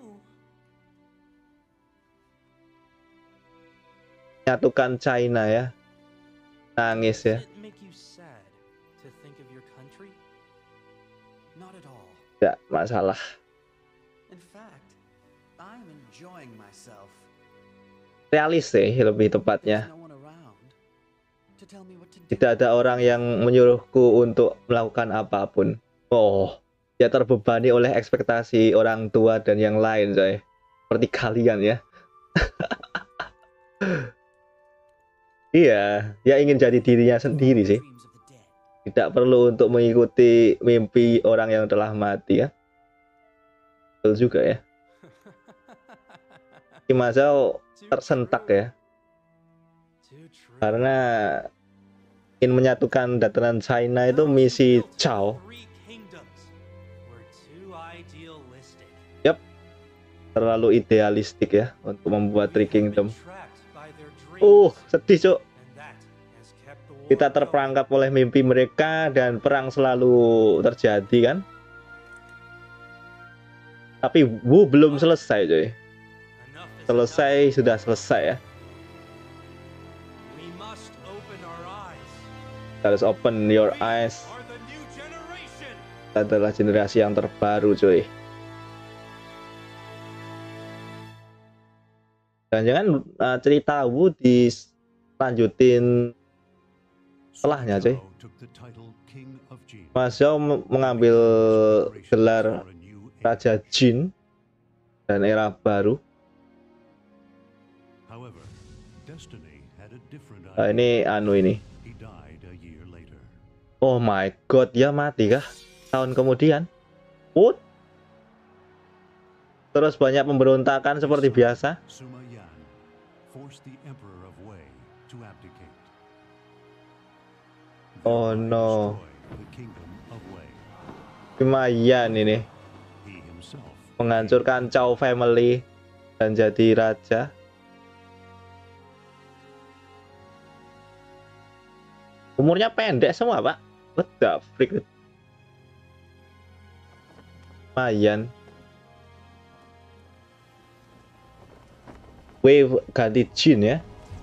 S1: Nyatukan China ya. Nangis ya.
S4: Does it make you sad to think of your country?
S6: Not at all.
S1: Tidak masalah.
S6: In fact, I'm enjoying myself.
S1: Realis sih lebih tepatnya.
S6: There's no one around to tell me what to do.
S1: Tidak ada orang yang menyuruhku untuk melakukan apapun. Oh, dia terbebani oleh ekspektasi orang tua dan yang lain, coy. Seperti kalian ya. Iya, dia ingin jadi dirinya sendiri sih.
S6: Dreams of the dead.
S1: Tidak perlu untuk mengikuti mimpi orang yang telah mati ya. Betul juga ya. Kima Zhao tersentak ya.
S4: Too true.
S1: Karena ingin menyatukan dataran China itu misi Chao.
S4: Three kingdoms. We're too idealistic.
S1: terlalu idealistik ya untuk membuat Three Kingdom. Uh, sedih cuk. Kita terperangkap oleh mimpi mereka dan perang selalu terjadi kan. Tapi Wu belum selesai coy. Selesai, sudah selesai ya. Harus open your eyes. Kita adalah generasi yang terbaru coy. Dan jangan uh, cerita Wu dilanjutin setelahnya coy. Ma Xiao mengambil gelar Raja Jin dan era baru. Nah, ini anu ini. Oh my god, dia mati kah? Tahun kemudian. What? Terus banyak pemberontakan seperti biasa. Oh no. Lumayan ini. Menghancurkan Chow family dan jadi raja. Umurnya pendek semua, Pak. What the freak? Lumayan. Wave ganti Jin ya.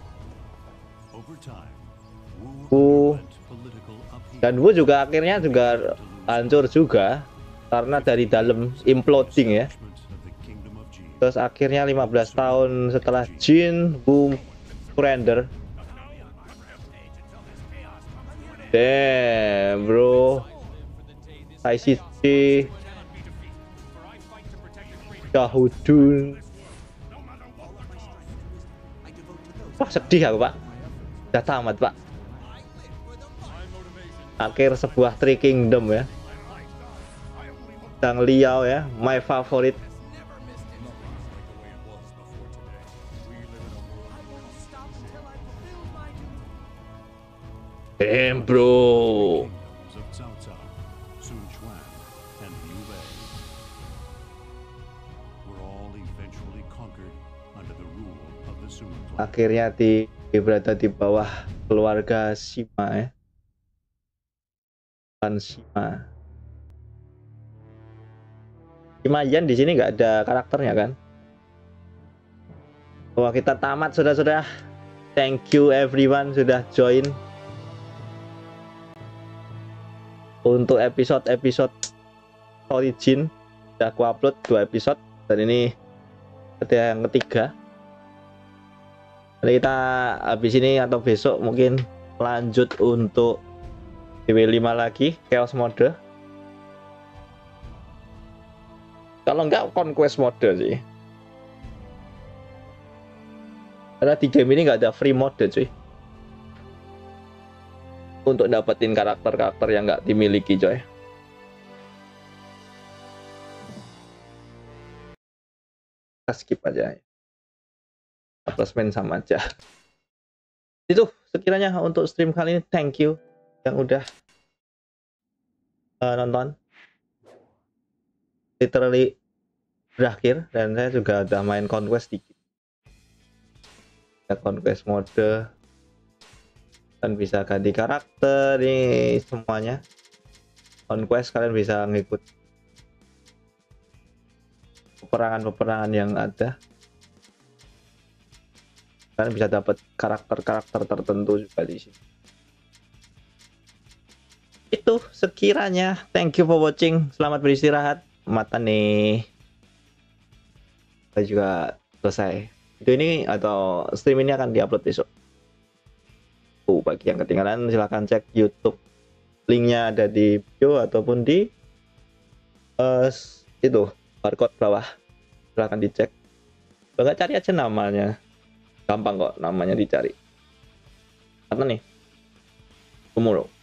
S1: Wu dan Wu juga akhirnya juga hancur juga karena dari dalam imploding ya. Terus akhirnya lima belas tahun setelah Jin, Wu surrender. Damn bro. Tai Sisi, Shahudun. Wah sedih aku Pak. Udah tamat Pak. Akhir sebuah Three Kingdom ya. Zhang Liao ya, my favorite. Damn bro. Akhirnya di berada di bawah keluarga Sima ya. Klan Sima. Sima Yan di sini nggak ada karakternya kan? Wah kita tamat sudah-sudah. Thank you everyone sudah join untuk episode-episode Story Jin. Sudah aku upload dua episode dan ini ada yang ketiga. Jadi kita habis ini atau besok mungkin lanjut untuk D W lima lagi Chaos Mode. Kalau enggak Conquest Mode sih. Karena di game ini nggak ada free mode cuy. Untuk dapetin karakter-karakter yang nggak dimiliki coy. Kita skip aja. Plus main sama aja. Itu sekiranya untuk stream kali ini. Thank you yang udah uh, nonton. Literally berakhir dan saya juga udah main Conquest dikit. Ya, Conquest mode dan bisa ganti karakter ini semuanya. Conquest kalian bisa ngikut peperangan-peperangan yang ada. Kalian bisa dapat karakter-karakter tertentu juga di sini. Itu sekiranya. Thank you for watching. Selamat beristirahat. Mata nih. Kita juga selesai. Video ini atau stream ini akan diupload besok. Oh, bagi yang ketinggalan silahkan cek YouTube. Linknya ada di bio ataupun di uh, itu barcode bawah. Silahkan dicek. Kalau nggak cari aja namanya. Gampang kok namanya dicari. Apa nih? Tomorrow.